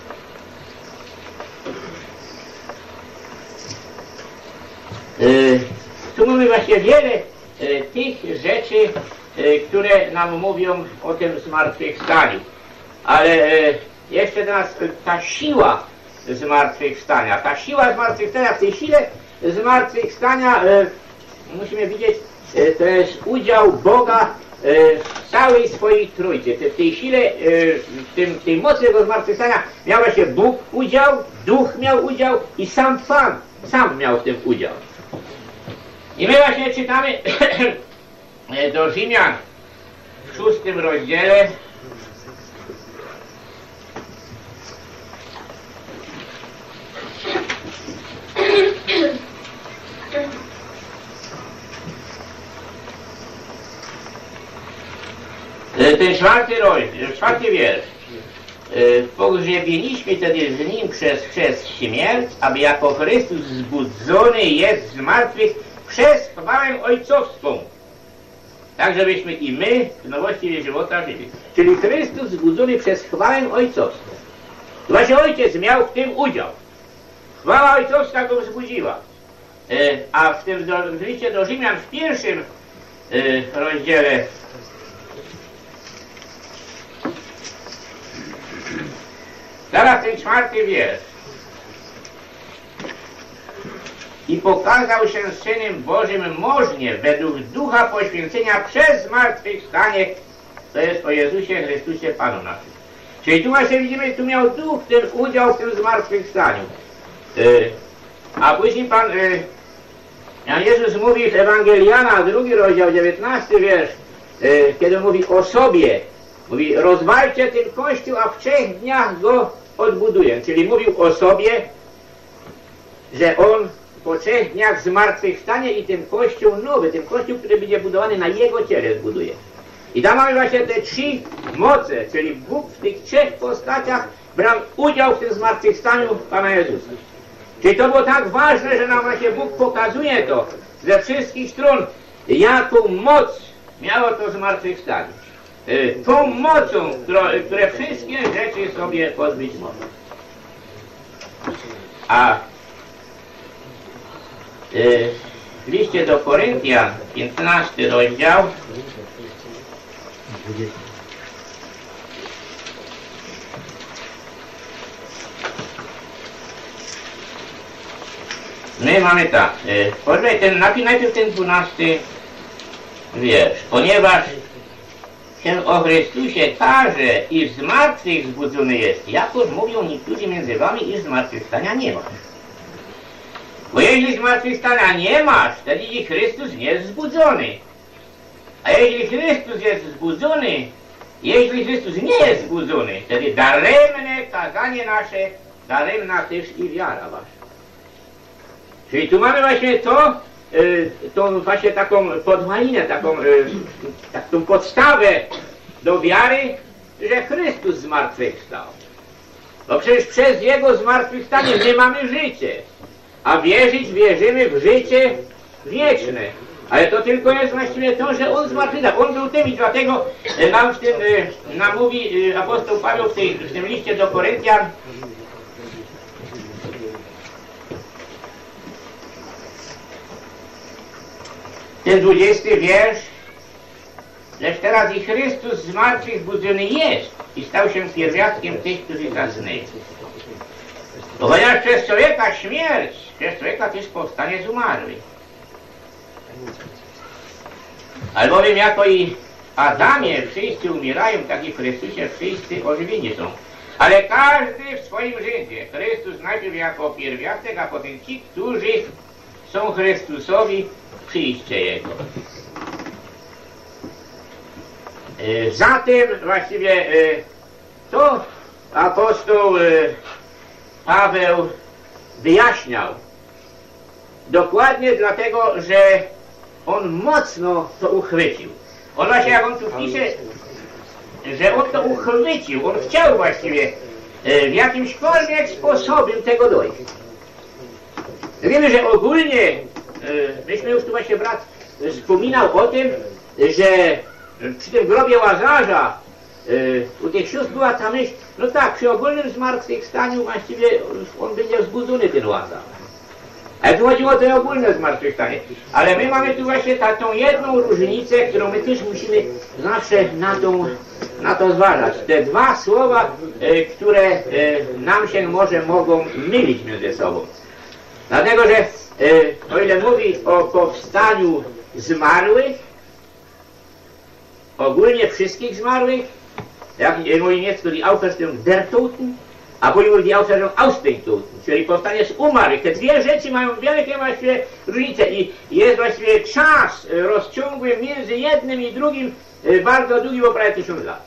Tu mamy właśnie wiele tych rzeczy, które nam mówią o tym zmartwychwstaniu. Ale jeszcze do nas ta siła zmartwychwstania. Ta siła zmartwychwstania, w tej sile zmartwychwstania musimy widzieć, to jest udział Boga w całej swojej trójcy. W tej sile, w tej mocy jego zmartwychwstania miał właśnie Bóg udział, Duch miał udział i sam Pan sam miał w tym udział. I my właśnie czytamy do Rzymian w 6 rozdziale, ten 4 rozdział, 4 wiersz. Pogrzebieniśmy tedy z Nim przez śmierć, aby jako Chrystus zbudzony jest z martwych przez chwałę ojcowską, tak żebyśmy i my w nowości żywota żyli. Czyli Chrystus zbudzony przez chwałę ojcowską. Właśnie Ojciec miał w tym udział. Chwała ojcowska go wzbudziła. A w tym liście do Rzymian w 1 rozdziale teraz ten 4 wiersz. I pokazał się Synem Bożym możnie według Ducha Poświęcenia przez zmartwychwstanie, to jest o Jezusie Chrystusie Panu naszym. Czyli tu właśnie widzimy, tu miał Duch ten udział w tym zmartwychwstaniu. A później Pan Jezus mówi w Ewangeliana, 2 rozdział, 19 wiersz, kiedy mówi o sobie, mówi: rozwalcie ten Kościół, a w 3 dniach go odbuduję. Czyli mówił o sobie, że on po 3 dniach zmartwychwstanie i ten Kościół nowy, ten Kościół, który będzie budowany na Jego ciele, zbuduje. I tam mamy właśnie te 3 moce, czyli Bóg w tych 3 postaciach brał udział w tym zmartwychwstaniu Pana Jezusa. Czyli to było tak ważne, że nam właśnie Bóg pokazuje to ze wszystkich stron, jaką moc miało to zmartwychwstanie. Tą mocą, które wszystkie rzeczy sobie pozbyć mogą. A w liście do Koryntian, 15 rozdział, my mamy tak, najpierw ten 12 wiersz. Ponieważ się o Chrystusie każe, iż z martwych zbudzony jest, jakoż mówią niektórzy między wami, iż zmartwychwstania nie masz. Bo jeśli zmartwychwstania nie masz, wtedy i Chrystus nie jest zbudzony. A jeśli Chrystus jest zbudzony, jeśli Chrystus nie jest zbudzony, wtedy daremne kazanie nasze, daremna też i wiara wasza. Czyli tu mamy właśnie tą właśnie taką podwalinę, taką podstawę do wiary, że Chrystus zmartwychwstał. Bo przecież przez Jego zmartwychwstanie my mamy życie. a wierzyć wierzymy w życie wieczne. Ale to tylko jest właściwie to, że On zmartwychwstał. On był tym i dlatego nam w tym nam mówi apostoł Paweł w tym liście do Koryntian, ten 20 wiersz, lecz teraz i Chrystus z martwych zbudzony jest i stał się pierwiastkiem tych, którzy zasnęli. Ponieważ przez człowieka śmierć, przez człowieka też powstanie z umarłych. Albowiem jako i w Adamie wszyscy umierają, tak i w Chrystusie wszyscy ożywieni są. Ale każdy w swoim rzędzie. Chrystus najpierw jako pierwiastek, a potem ci, którzy są Chrystusowi, przyjście Jego. Zatem właściwie to apostoł Paweł wyjaśniał dokładnie dlatego, że on mocno to uchwycił. On właśnie, jak on tu pisze, że on to uchwycił, on chciał właściwie w jakimśkolwiek sposobem tego dojść. Wiemy, że ogólnie, myśmy już tu właśnie brat wspominał o tym, że przy tym grobie Łazarza u tych sióstr była ta myśl, no tak, przy ogólnym zmartwychwstaniu właściwie on będzie wzbudzony, ten Łazarz. Ale tu chodziło o to ogólne zmartwychwstanie. Ale my mamy tu właśnie tą jedną różnicę, którą my też musimy zawsze na to zważać. Te dwa słowa, które nam się może mogą mylić między sobą. Dlatego, że o ile mówi o powstaniu zmarłych, ogólnie wszystkich zmarłych, jak mówi niemiecko die Auferstehung der Toten, a później mówi die Auferstehung aus den Toten, czyli powstanie z umarłych. Te dwie rzeczy mają wielkie właściwie różnice i jest właściwie czas rozciągły między jednym i drugim bardzo długi, bo prawie 1000 lat.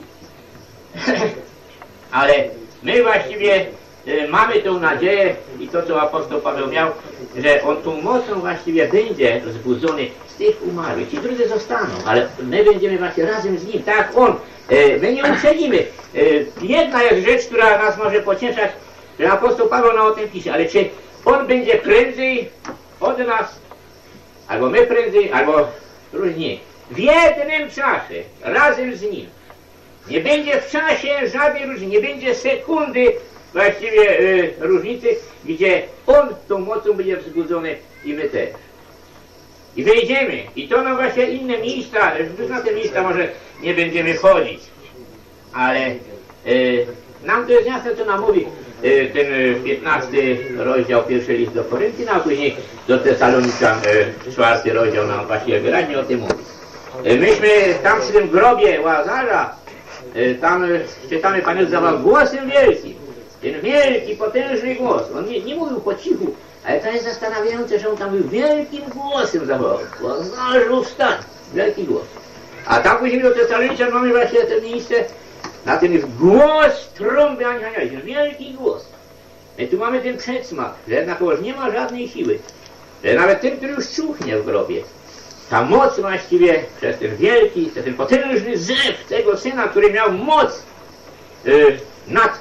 Ale my właściwie mamy tą nadzieję i to, co apostoł Paweł miał, że on tą mocą właściwie będzie zbudzony z tych umarłych. Ci drudzy zostaną, ale my będziemy właśnie razem z nim, tak jak on. My nie uprzedzimy. Jedna jest rzecz, która nas może pocieszać, że apostoł Paweł nam o tym pisze, ale czy on będzie prędzej od nas, albo my prędzej, albo różnie. W jednym czasie, razem z nim. Nie będzie w czasie żadnej różnicy, nie będzie sekundy właściwie różnicy, gdzie on tą mocą będzie wzbudzony i my też. I wyjdziemy. I to nam właśnie inne miejsca, już na te miejsca może nie będziemy chodzić. Ale nam to jest jasne, co nam mówi ten 15 rozdział, pierwszy list do Koryntian, a później do Tesaloniczan 4 rozdział nam właśnie wyraźnie o tym mówi. Myśmy tam przy tym grobie Łazarza, tam czytamy, Pan Jezus zawołał głosem wielkim. Ten wielki, potężny głos. On nie mówił po cichu, ale to jest zastanawiające, że on tam był wielkim głosem zawołał. Łazarzu, wstań! Wielki głos. A tam później do Tesaloniczan mamy właśnie to miejsce, na tym jest głos trąby aniołów, ten wielki głos. I tu mamy ten przedsmak, że jednakowoż nie ma żadnej siły. Że nawet ten, który już cuchnie w grobie, ta moc właściwie przez ten wielki, przez ten potężny zew tego Syna, który miał moc nad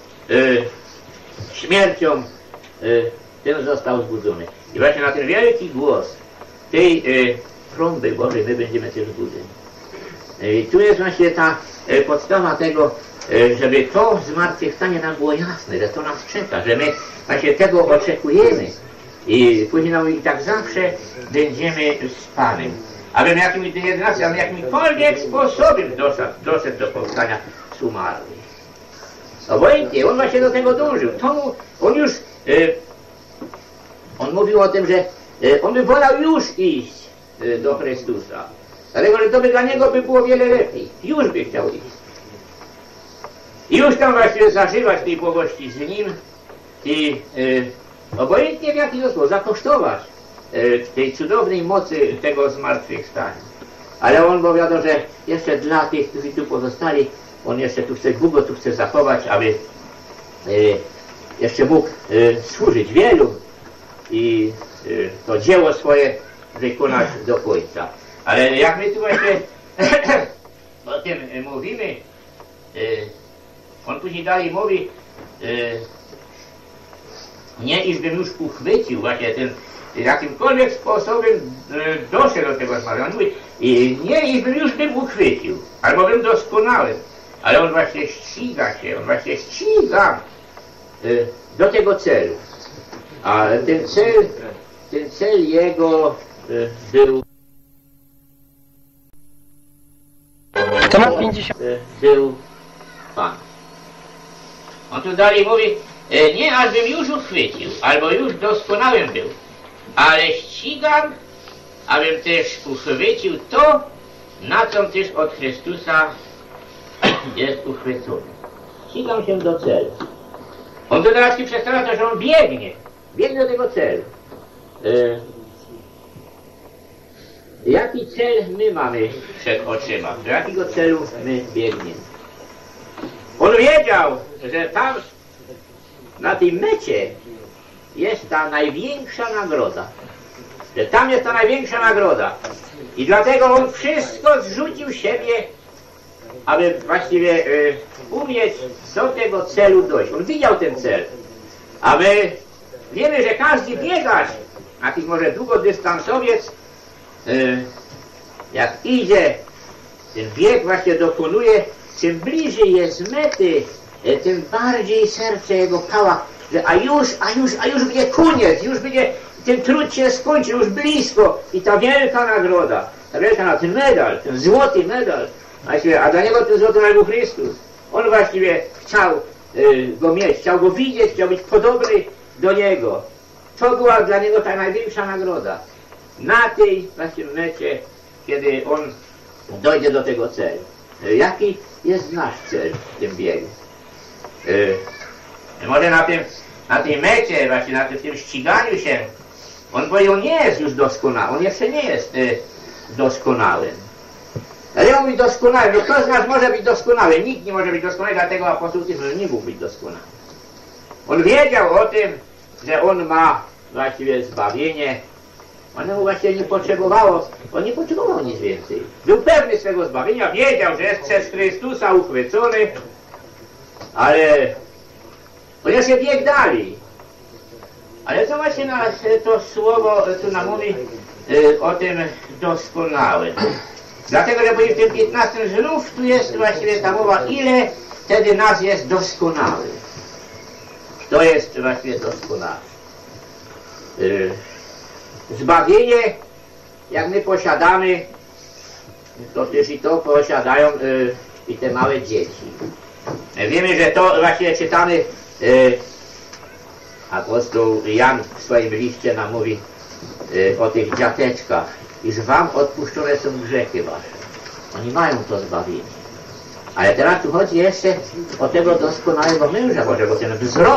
śmiercią, ten został zbudzony. I właśnie na ten wielki głos tej trąby Bożej my będziemy też zbudzeni. I tu jest właśnie ta podstawa tego, żeby to zmartwychwstanie nam było jasne, że to nas czeka, że my właśnie tego oczekujemy. I później nam i tak zawsze będziemy z Panem. Aby jakimkolwiek sposobem doszedł do powstania z umarłych. Obojętnie, on właśnie do tego dążył. On już, on mówił o tym, że on by wolał już iść do Chrystusa. Dlatego, że to by dla niego było wiele lepiej. Już by chciał iść. I już tam właśnie zażywać tej błogości z nim i obojętnie w jaki sposób zakosztować tej cudownej mocy tego zmartwychwstania. Ale on powiadał, że jeszcze dla tych, którzy tu pozostali, on jeszcze tu chce, długo tu chce zachować, aby jeszcze mógł służyć wielu i to dzieło swoje wykonać do końca. Ale jak my tu właśnie o tym mówimy, on później dalej mówi nie iżbym już uchwycił właśnie ten, jakimkolwiek sposobem doszedł do tego smaku. On mówi, nie iżbym już bym uchwycił, albo bym doskonały, ale on właśnie ściga się, on właśnie ściga do tego celu. A ten cel jego był Temat 50. Był Pan. On tu dalej mówi, nie ażbym już uchwycił, albo już doskonałym był, ale ścigam, abym też uchwycił to, na co też od Chrystusa jest uchwycony. Ścigam się do celu. On tu teraz przedstawia to, że on biegnie do tego celu. Jaki cel my mamy przed oczyma? Do jakiego celu my biegniemy? On wiedział, że tam na tej mecie jest ta największa nagroda. Że tam jest ta największa nagroda. I dlatego on wszystko zrzucił siebie, aby właściwie umieć do tego celu dojść. On widział ten cel. A my wiemy, że każdy biegacz, jakiś może długodystansowiec, jak idzie, ten bieg właśnie dokonuje, czym bliżej jest mety, tym bardziej serce jego pała, że a już będzie koniec, już będzie, ten trud się skończy, już blisko i ta wielka nagroda, ten medal, ten złoty medal, właściwie, a dla niego ten złoty medal był Chrystus. On właściwie chciał go mieć, chciał go widzieć, chciał być podobny do niego. To była dla niego ta największa nagroda. Na tej właśnie mecie, kiedy on dojdzie do tego celu. Jaki jest nasz cel w tym biegu? Może na tej mecie, właśnie w tym ściganiu się, on powiedział, nie jest już doskonały, on jeszcze nie jest doskonałym. Ale on mówi doskonały, no kto z nas może być doskonały? Nikt nie może być doskonały, dlatego apostoł nie mógł być doskonały. On wiedział o tym, że on ma właściwie zbawienie. Ono mu właśnie nie potrzebowało, on nie potrzebował nic więcej. Był pewny swego zbawienia, wiedział, że jest przez Chrystusa uchwycony, ale ponieważ się biegł dalej. Ale co właśnie to słowo tu nam mówi o tym doskonałym. Dlatego, że w tym 15 znów tu jest właściwie ta mowa, ile wtedy nas jest doskonały. To jest właściwie doskonały. Zbawienie, jak my posiadamy, to też i to posiadają i te małe dzieci. Wiemy, że to właśnie czytamy, apostoł Jan w swoim liście nam mówi o tych dziateczkach, iż wam odpuszczone są grzechy wasze. Oni mają to zbawienie. Ale teraz tu chodzi jeszcze o tego doskonałego męża Bożego, ten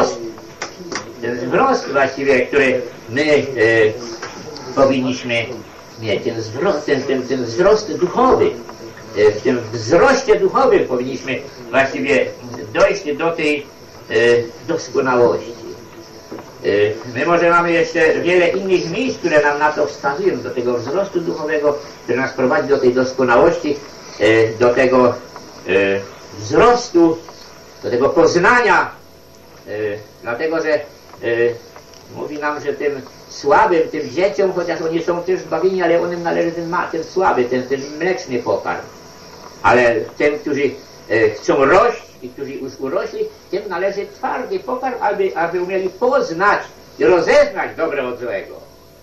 wzrost właściwie, który my powinniśmy mieć, ten wzrost duchowy. W tym wzroście duchowym powinniśmy właściwie dojść do tej doskonałości. My może mamy jeszcze wiele innych miejsc, które nam na to wskazują, do tego wzrostu duchowego, który nas prowadzi do tej doskonałości, do tego wzrostu, do tego poznania, dlatego że mówi nam, że tym słabym, tym dzieciom, chociaż oni są też zbawieni, ale onym należy ten słaby, ten mleczny pokarm. Ale tym, którzy chcą rość i którzy już urośli, tym należy twardy pokarm, aby umieli poznać i rozeznać dobre od złego.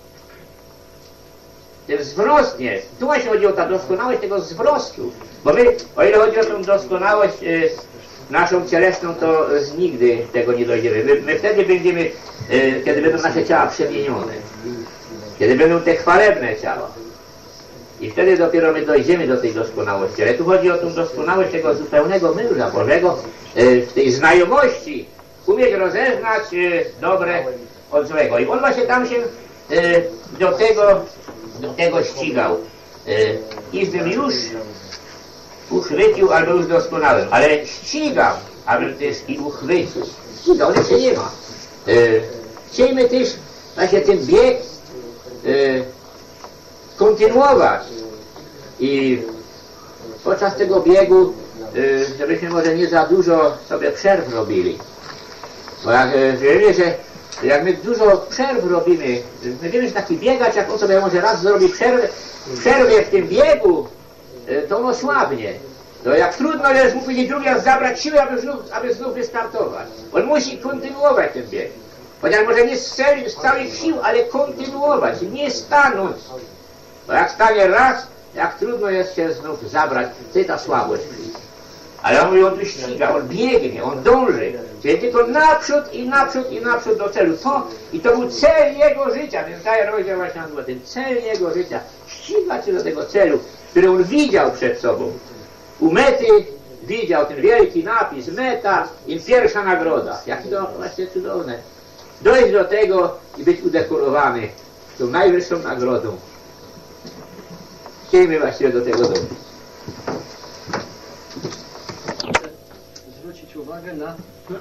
Ten wzrost jest. Tu właśnie chodzi o ta doskonałość tego wzrostu. Bo my, o ile chodzi o tą doskonałość naszą cielesną, to nigdy tego nie dojdziemy. My wtedy będziemy, kiedy będą nasze ciała przemienione. Kiedy będą te chwalebne ciała. I wtedy dopiero my dojdziemy do tej doskonałości. Ale tu chodzi o tą doskonałość tego zupełnego męża Bożego, w tej znajomości, umieć rozeznać dobre od złego. I on właśnie tam się do tego ścigał. Iżbym już uchwycił, albo już doskonałem, ale ścigam, abym też i uchwycił. Ścigał, ale się nie ma. Chcielibyśmy też właśnie ten bieg kontynuować i podczas tego biegu, żebyśmy może nie za dużo sobie przerw robili. Bo jak wiemy, że Jak my dużo przerw robimy, my wiemy, że taki biegacz, jak on sobie może raz zrobi przerwę w tym biegu, to ono słabnie. To jak trudno jest mu później drugi raz zabrać siły, aby znów wystartować. On musi kontynuować ten bieg. Chociaż może nie strzelić z całych sił, ale kontynuować, nie stanąć. Bo jak stanie raz, jak trudno jest się znów zabrać, to ta słabość przyjdzie. Ale on mówi, on tu ściga, on biegnie, on dąży. Czyli tylko naprzód i naprzód i naprzód do celu. I to był cel jego życia, ten cały rozdział właśnie nazywa, ten cel jego życia. Ścigać się do tego celu, który on widział przed sobą. U mety widział ten wielki napis, meta i pierwsza nagroda. Jakie to właśnie cudowne. Dojść do tego i być udekorowany tą najwyższą nagrodą. Chcielibyśmy właściwie do tego dojść. Zwrócić uwagę na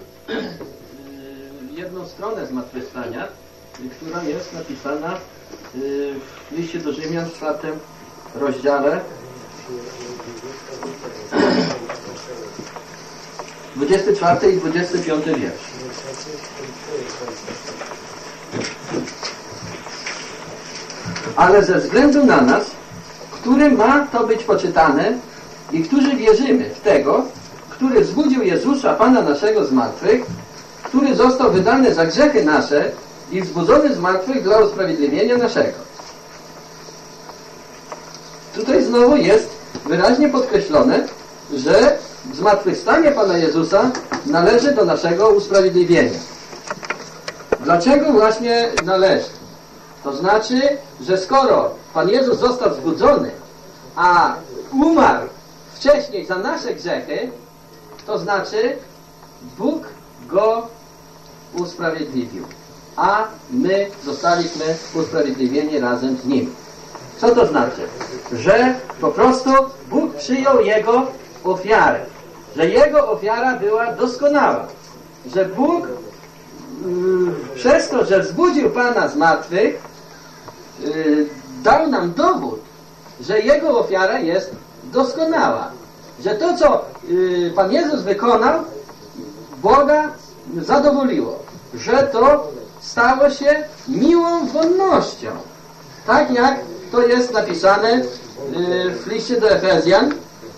jedną stronę zmartwychwstania, która jest napisana w liście do Rzymian w 4 rozdziale, 24 i 25 wiersz. Ale ze względu na nas, którym ma to być poczytane i którzy wierzymy w tego, który wzbudził Jezusa, Pana naszego z martwych, który został wydany za grzechy nasze i wzbudzony z martwych dla usprawiedliwienia naszego. Tutaj znowu jest wyraźnie podkreślone, że zmartwychwstanie Pana Jezusa należy do naszego usprawiedliwienia. Dlaczego właśnie należy? To znaczy, że skoro Pan Jezus został wzbudzony, a umarł wcześniej za nasze grzechy, to znaczy Bóg go usprawiedliwił, a my zostaliśmy usprawiedliwieni razem z Nim. Co to znaczy? Że po prostu Bóg przyjął Jego ofiarę, że Jego ofiara była doskonała, że Bóg przez to, że wzbudził Pana z martwych, dał nam dowód, że Jego ofiara jest doskonała, że to, co Pan Jezus wykonał, Boga zadowoliło, że to stało się miłą wonnością. Tak jak to jest napisane w liście do Efezjan.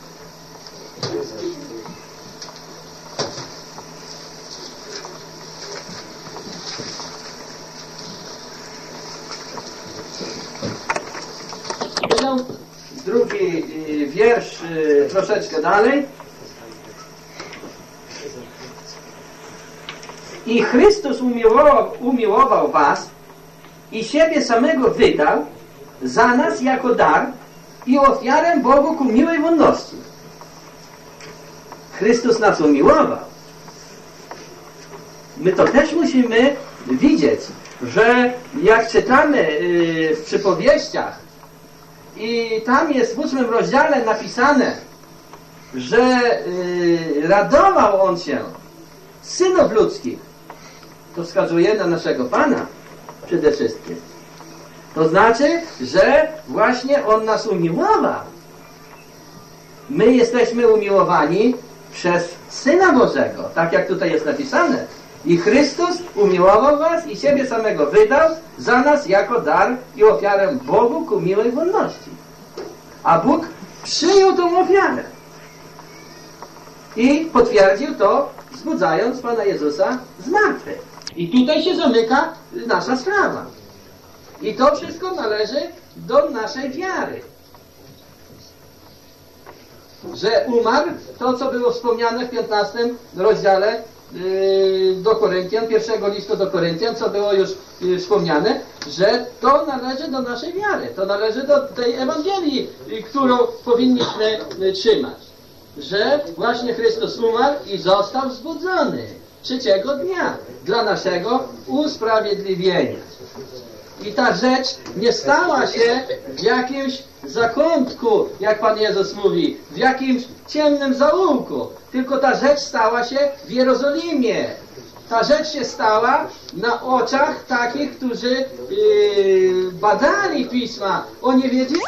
Drugi wiersz troszeczkę dalej. I Chrystus umiłował was i siebie samego wydał za nas jako dar i ofiarę Bogu ku miłej wonności. Chrystus nas umiłował. My to też musimy widzieć, że jak czytamy w przypowieściach i tam jest w 8 rozdziale napisane, że radował On się z synów ludzkich, to wskazuje na naszego Pana przede wszystkim. To znaczy, że właśnie On nas umiłował. My jesteśmy umiłowani przez Syna Bożego, tak jak tutaj jest napisane. I Chrystus umiłował was i siebie samego wydał za nas jako dar i ofiarę Bogu ku miłej wonności. A Bóg przyjął tą ofiarę i potwierdził to, wzbudzając Pana Jezusa z martwych. I tutaj się zamyka nasza sprawa. I to wszystko należy do naszej wiary. Że umarł, to co było wspomniane w 15 rozdziale do Koryntian, pierwszego listu do Koryntian, co było już wspomniane, że to należy do naszej wiary, to należy do tej Ewangelii, którą powinniśmy trzymać. Że właśnie Chrystus umarł i został wzbudzony 3 dnia dla naszego usprawiedliwienia. I ta rzecz nie stała się w jakimś zakątku, jak Pan Jezus mówi, w jakimś ciemnym zaułku, tylko ta rzecz stała się w Jerozolimie. Ta rzecz się stała na oczach takich, którzy badali Pisma. Oni wiedzieli,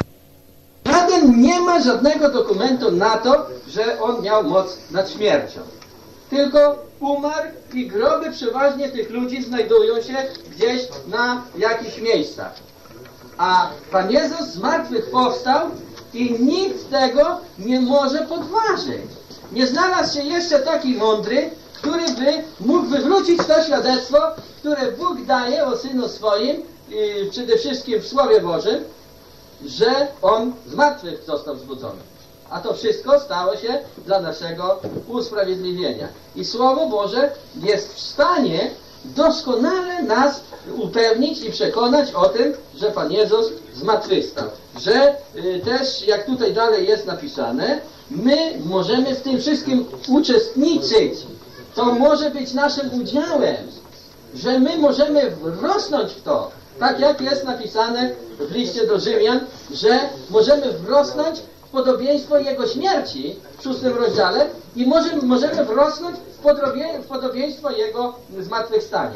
nie ma żadnego dokumentu na to, że On miał moc nad śmiercią. tylko umarł i groby przeważnie tych ludzi znajdują się gdzieś na jakichś miejscach. A Pan Jezus z martwych powstał i nikt tego nie może podważyć. Nie znalazł się jeszcze taki mądry, który by mógł wywrócić to świadectwo, które Bóg daje o Synu swoim, przede wszystkim w Słowie Bożym, że On z martwych został wzbudzony. A to wszystko stało się dla naszego usprawiedliwienia. I Słowo Boże jest w stanie doskonale nas upewnić i przekonać o tym, że Pan Jezus zmartwychwstał. Że też, jak tutaj dalej jest napisane, my możemy w tym wszystkim uczestniczyć. To może być naszym udziałem, że my możemy wrosnąć w to. Tak jak jest napisane w liście do Rzymian, że możemy wrosnąć w podobieństwo Jego śmierci w 6 rozdziale i możemy wrosnąć w podobieństwo Jego zmartwychwstania.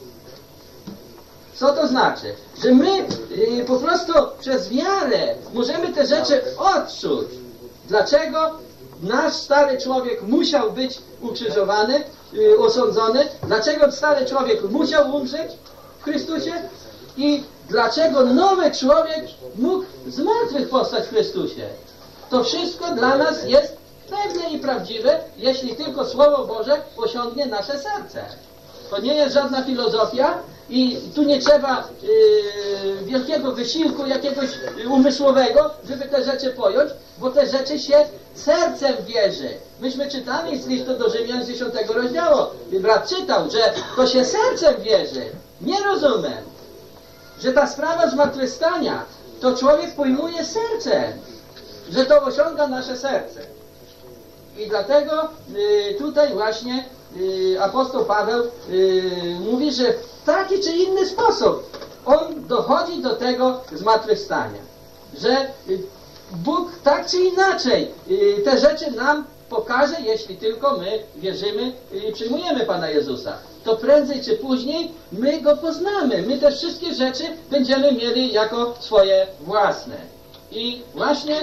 Co to znaczy? Że my po prostu przez wiarę możemy te rzeczy odczuć. Dlaczego nasz stary człowiek musiał być ukrzyżowany, osądzony? Dlaczego stary człowiek musiał umrzeć w Chrystusie? I dlaczego nowy człowiek mógł z martwych powstać w Chrystusie? To wszystko dla nas jest pewne i prawdziwe, jeśli tylko Słowo Boże osiągnie nasze serce. To nie jest żadna filozofia i tu nie trzeba wielkiego wysiłku jakiegoś umysłowego, żeby te rzeczy pojąć, bo te rzeczy się sercem wierzy. Myśmy czytali z listu do Rzymian z 10 rozdziału. Brat czytał, że to się sercem wierzy. Nie rozumiem, że ta sprawa zmartwychwstania to człowiek pojmuje sercem, że to osiąga nasze serce. I dlatego tutaj właśnie apostoł Paweł mówi, że w taki czy inny sposób on dochodzi do tego zmartwychwstania. Że Bóg tak czy inaczej te rzeczy nam pokaże, jeśli tylko my wierzymy i przyjmujemy Pana Jezusa. To prędzej czy później my Go poznamy. My te wszystkie rzeczy będziemy mieli jako swoje własne. I właśnie,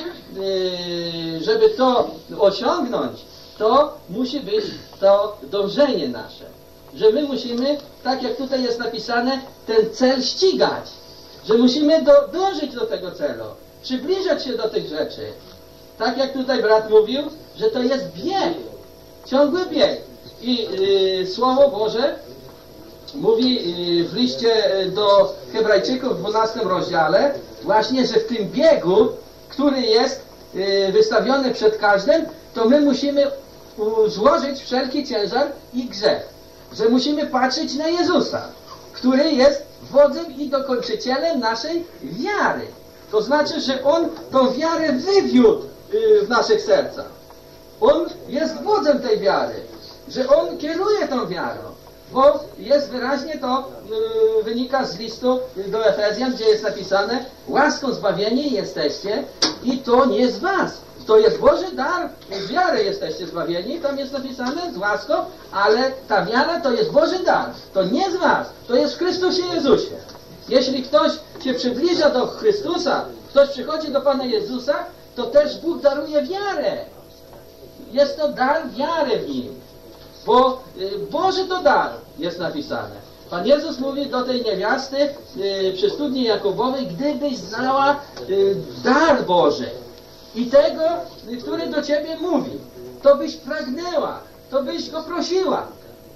żeby to osiągnąć, to musi być to dążenie nasze. Że my musimy, tak jak tutaj jest napisane, ten cel ścigać. Że musimy dążyć do tego celu. Przybliżać się do tych rzeczy. Tak jak tutaj brat mówił, że to jest bieg. Ciągły bieg. I Słowo Boże mówi w liście do Hebrajczyków w 12 rozdziale właśnie, że w tym biegu, który jest wystawiony przed każdym, to my musimy złożyć wszelki ciężar i grzech. Że musimy patrzeć na Jezusa, który jest wodzem i dokończycielem naszej wiary. To znaczy, że On tą wiarę wywiódł w naszych sercach. On jest wodzem tej wiary. Że On kieruje tą wiarą. Bo jest wyraźnie to, wynika z listu do Efezjan, gdzie jest napisane: łaską zbawieni jesteście i to nie z was. To jest Boży dar, z wiary jesteście zbawieni, tam jest napisane z łaską, ale ta wiara to jest Boży dar. To nie z was, to jest w Chrystusie Jezusie. Jeśli ktoś się przybliża do Chrystusa, ktoś przychodzi do Pana Jezusa, to też Bóg daruje wiarę. Jest to dar wiary w Nim. Bo Boży to dar, jest napisane. Pan Jezus mówi do tej niewiasty przy studni Jakubowej: gdybyś znała dar Boży i tego, który do Ciebie mówi, to byś pragnęła, to byś Go prosiła.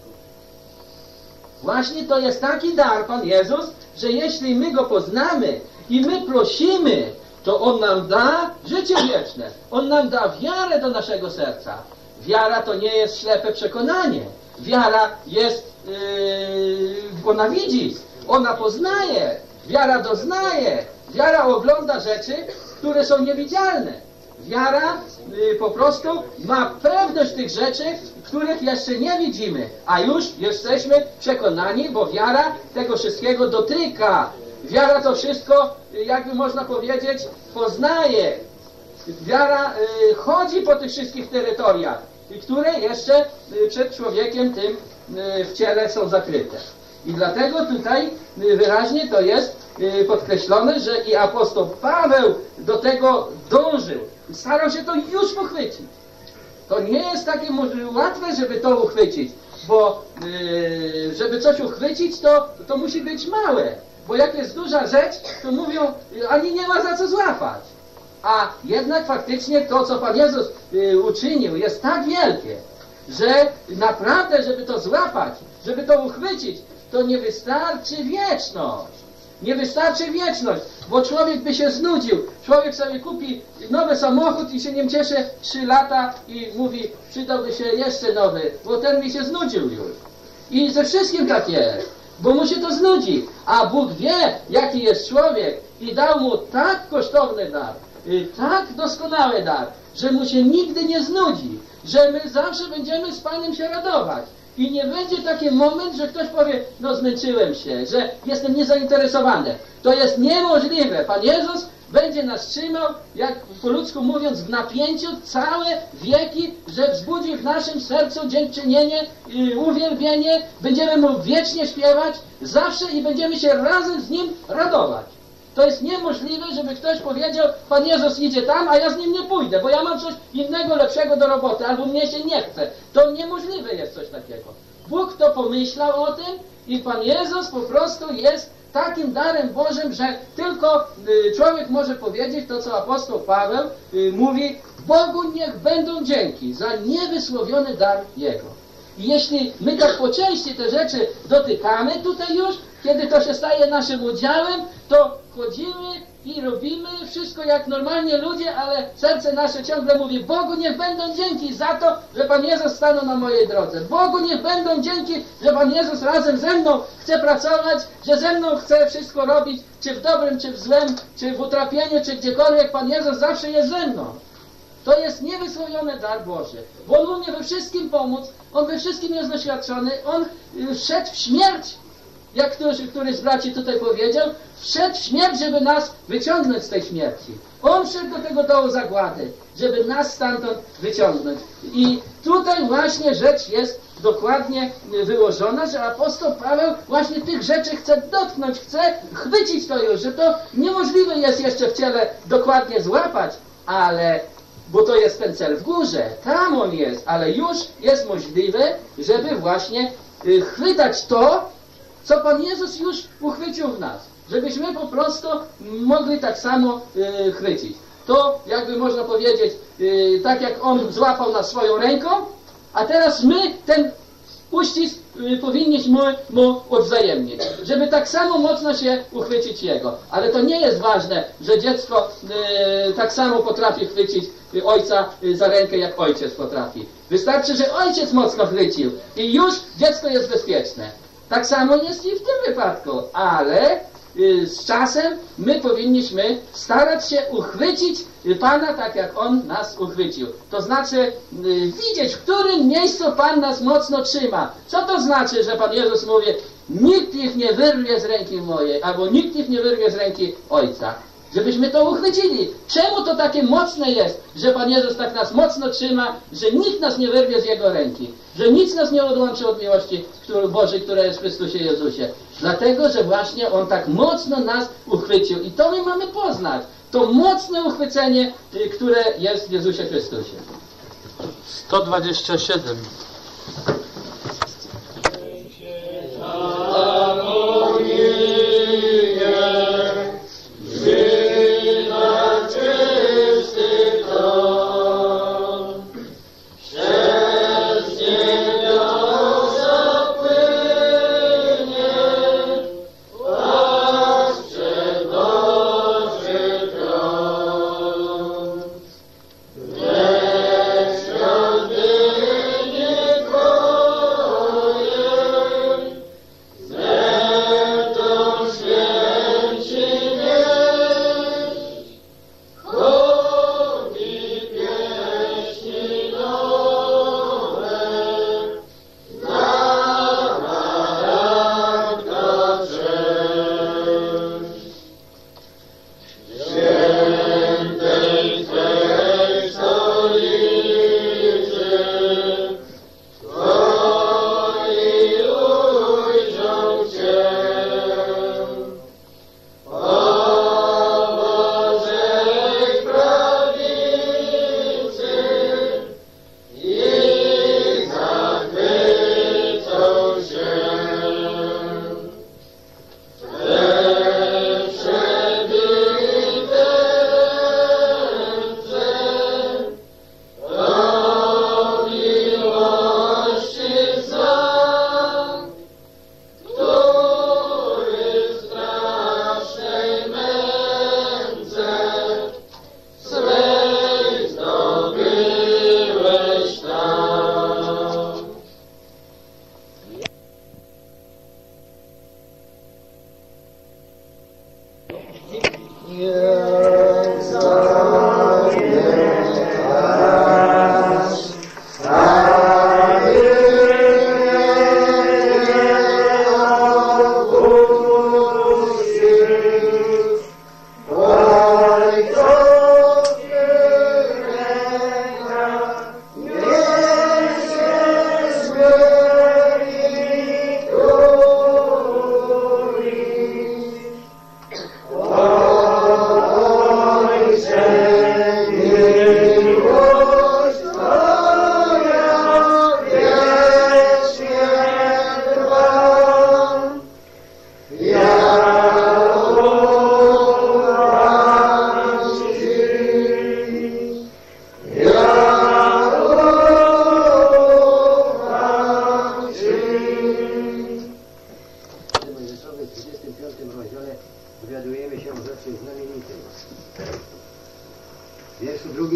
Właśnie to jest taki dar, Pan Jezus, że jeśli my Go poznamy i my prosimy, to On nam da życie wieczne. On nam da wiarę do naszego serca. Wiara to nie jest ślepe przekonanie. Wiara jest, ona widzi, ona poznaje, wiara doznaje, wiara ogląda rzeczy, które są niewidzialne. Wiara po prostu ma pewność tych rzeczy, których jeszcze nie widzimy, a już jesteśmy przekonani, bo wiara tego wszystkiego dotyka. Wiara to wszystko, jakby można powiedzieć, poznaje. Wiara chodzi po tych wszystkich terytoriach, które jeszcze przed człowiekiem tym w ciele są zakryte. I dlatego tutaj wyraźnie to jest podkreślone, że i apostoł Paweł do tego dążył. Starał się to już pochwycić. To nie jest takie łatwe, żeby to uchwycić, bo żeby coś uchwycić, to musi być małe. Bo jak jest duża rzecz, to mówią, ani nie ma za co złapać. A jednak faktycznie to, co Pan Jezus uczynił, jest tak wielkie, że naprawdę, żeby to złapać, żeby to uchwycić, to nie wystarczy wieczność. Nie wystarczy wieczność, bo człowiek by się znudził. Człowiek sobie kupi nowy samochód i się nim cieszy 3 lata i mówi, przydałby się jeszcze nowy, bo ten mi się znudził już. I ze wszystkim tak jest, bo mu się to znudzi. A Bóg wie, jaki jest człowiek i dał mu tak kosztowny dar, tak doskonały dar, że mu się nigdy nie znudzi, że my zawsze będziemy z Panem się radować. I nie będzie taki moment, że ktoś powie, no zmęczyłem się, że jestem niezainteresowany. To jest niemożliwe. Pan Jezus będzie nas trzymał, jak po ludzku mówiąc, w napięciu całe wieki, że wzbudzi w naszym sercu dziękczynienie i uwielbienie. Będziemy Mu wiecznie śpiewać, zawsze i będziemy się razem z Nim radować. To jest niemożliwe, żeby ktoś powiedział, Pan Jezus idzie tam, a ja z Nim nie pójdę, bo ja mam coś innego, lepszego do roboty, albo mnie się nie chce. To niemożliwe jest coś takiego. Bóg to pomyślał o tym i Pan Jezus po prostu jest takim darem Bożym, że tylko człowiek może powiedzieć to, co apostoł Paweł mówi, Bogu niech będą dzięki za niewysłowiony dar Jego. I jeśli my tak po części te rzeczy dotykamy tutaj już, kiedy to się staje naszym udziałem, to chodzimy i robimy wszystko jak normalnie ludzie, ale serce nasze ciągle mówi, Bogu niech będą dzięki za to, że Pan Jezus stanął na mojej drodze. Bogu niech będą dzięki, że Pan Jezus razem ze mną chce pracować, że ze mną chce wszystko robić, czy w dobrym, czy w złym, czy w utrapieniu, czy gdziekolwiek. Pan Jezus zawsze jest ze mną. To jest niewysłowiony dar Boży, bo On umie we wszystkim pomóc, On we wszystkim jest doświadczony, On wszedł w śmierć, jak któryś z braci tutaj powiedział, wszedł w śmierć, żeby nas wyciągnąć z tej śmierci. On wszedł do tego dołu zagłady, żeby nas stamtąd wyciągnąć. I tutaj właśnie rzecz jest dokładnie wyłożona, że apostoł Paweł właśnie tych rzeczy chce dotknąć, chce chwycić to już, że to niemożliwe jest jeszcze w ciele dokładnie złapać, ale bo to jest ten cel w górze, tam on jest, ale już jest możliwe, żeby właśnie chwytać to, co Pan Jezus już uchwycił w nas. Żebyśmy po prostu mogli tak samo chwycić. To jakby można powiedzieć, tak jak On złapał nas swoją ręką, a teraz my ten uścisk powinniśmy Mu odwzajemnić, żeby tak samo mocno się uchwycić Jego. Ale to nie jest ważne, że dziecko tak samo potrafi chwycić ojca za rękę, jak ojciec potrafi. Wystarczy, że ojciec mocno chwycił i już dziecko jest bezpieczne. Tak samo jest i w tym wypadku, ale z czasem my powinniśmy starać się uchwycić Pana tak, jak On nas uchwycił. To znaczy widzieć, w którym miejscu Pan nas mocno trzyma. Co to znaczy, że Pan Jezus mówi, nikt ich nie wyrwie z ręki mojej, albo nikt ich nie wyrwie z ręki Ojca. Żebyśmy to uchwycili. Czemu to takie mocne jest, że Pan Jezus tak nas mocno trzyma, że nikt nas nie wyrwie z Jego ręki, że nic nas nie odłączy od miłości Bożej, która jest w Chrystusie Jezusie. Dlatego, że właśnie On tak mocno nas uchwycił. I to my mamy poznać. To mocne uchwycenie, które jest w Jezusie Chrystusie. 127. Lecz każdy nie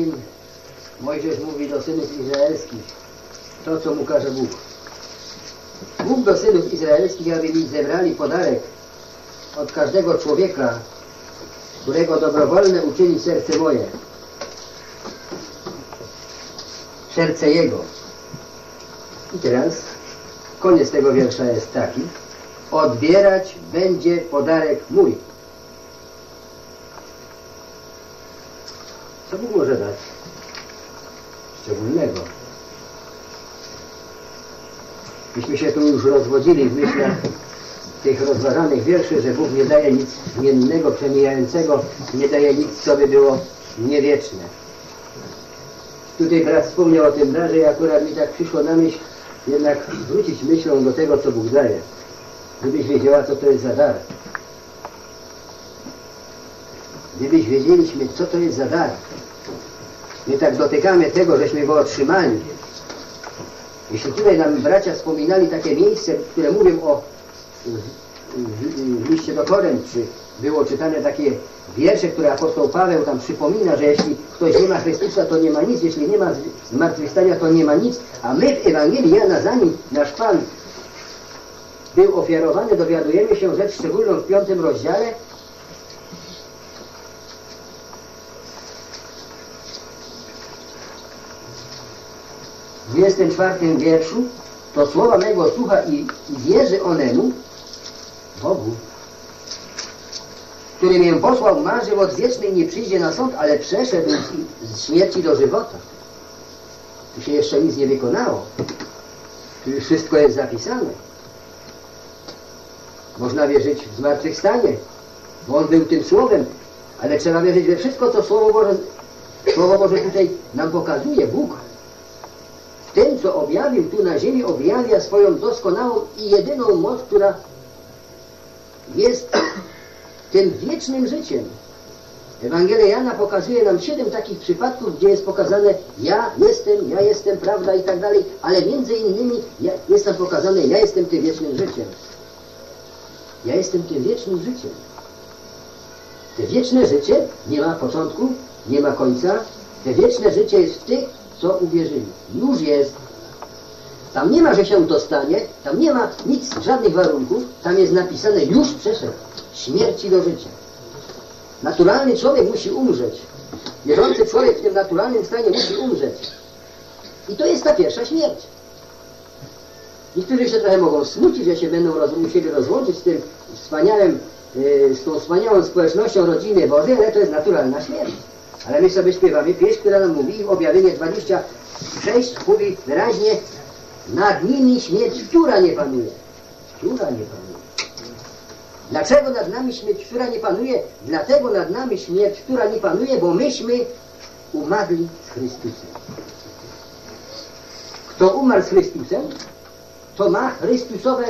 drugim Mojżesz mówi do synów izraelskich to, co mu każe Bóg. Mów do synów izraelskich, aby mi zebrali podarek od każdego człowieka, którego dobrowolne uczyni serce moje. Serce jego. I teraz koniec tego wiersza jest taki: odbierać będzie podarek mój. Co Bóg może dać szczególnego? Myśmy się tu już rozwodzili w myślach tych rozważanych wierszy, że Bóg nie daje nic zmiennego, przemijającego, nie daje nic, co by było niewieczne. Tutaj brat wspomniał o tym darze i akurat mi tak przyszło na myśl jednak wrócić myślą do tego, co Bóg daje. Gdybyś wiedziała, co to jest za dar. Gdybyś wiedzieliśmy, co to jest za dar. My tak dotykamy tego, żeśmy go otrzymali. Jeśli tutaj nam bracia wspominali takie miejsce, które mówią o w liście do Korynth, czy było czytane takie wiersze, które apostoł Paweł tam przypomina, że jeśli ktoś nie ma Chrystusa, to nie ma nic, jeśli nie ma zmartwychwstania, to nie ma nic, a my w Ewangelii Jana, zanim nasz Pan był ofiarowany, dowiadujemy się rzecz szczególną w 5 rozdziale, w 24 wierszu: to słowa mego słucha i wierzy onemu, Bogu, który mnie posłał, ma żywot wieczny i nie przyjdzie na sąd, ale przeszedł z śmierci do żywota. Tu się jeszcze nic nie wykonało. Tu już wszystko jest zapisane. Można wierzyć w zmartwychwstanie, bo On był tym Słowem, ale trzeba wierzyć we wszystko, co Słowo Boże tutaj nam pokazuje. Bóg w tym, co objawił tu na ziemi, objawia swoją doskonałą i jedyną moc, która jest tym wiecznym życiem. Ewangelia Jana pokazuje nam 7 takich przypadków, gdzie jest pokazane ja jestem, prawda i tak dalej, ale między innymi jest tam pokazane ja jestem tym wiecznym życiem. Ja jestem tym wiecznym życiem. Te wieczne życie nie ma początku, nie ma końca. Te wieczne życie jest w tych, co uwierzyli. Już jest. Tam nie ma, że się to stanie, tam nie ma nic, żadnych warunków, tam jest napisane już przeszedł. Śmierci do życia. Naturalny człowiek musi umrzeć. Wierzący człowiek w tym naturalnym stanie musi umrzeć. I to jest ta pierwsza śmierć. Niektórzy się trochę mogą smucić, że się będą musieli rozłączyć z tym wspaniałym, z tą wspaniałą społecznością rodziny Bożej, ale to jest naturalna śmierć. Ale my sobie śpiewamy pieśń, która nam mówi, objawienie 26 mówi wyraźnie: nad nimi śmierć, która nie panuje. Która nie panuje. Dlaczego nad nami śmierć, która nie panuje? Dlatego nad nami śmierć, która nie panuje, bo myśmy umarli z Chrystusem. Kto umarł z Chrystusem, to ma Chrystusowe,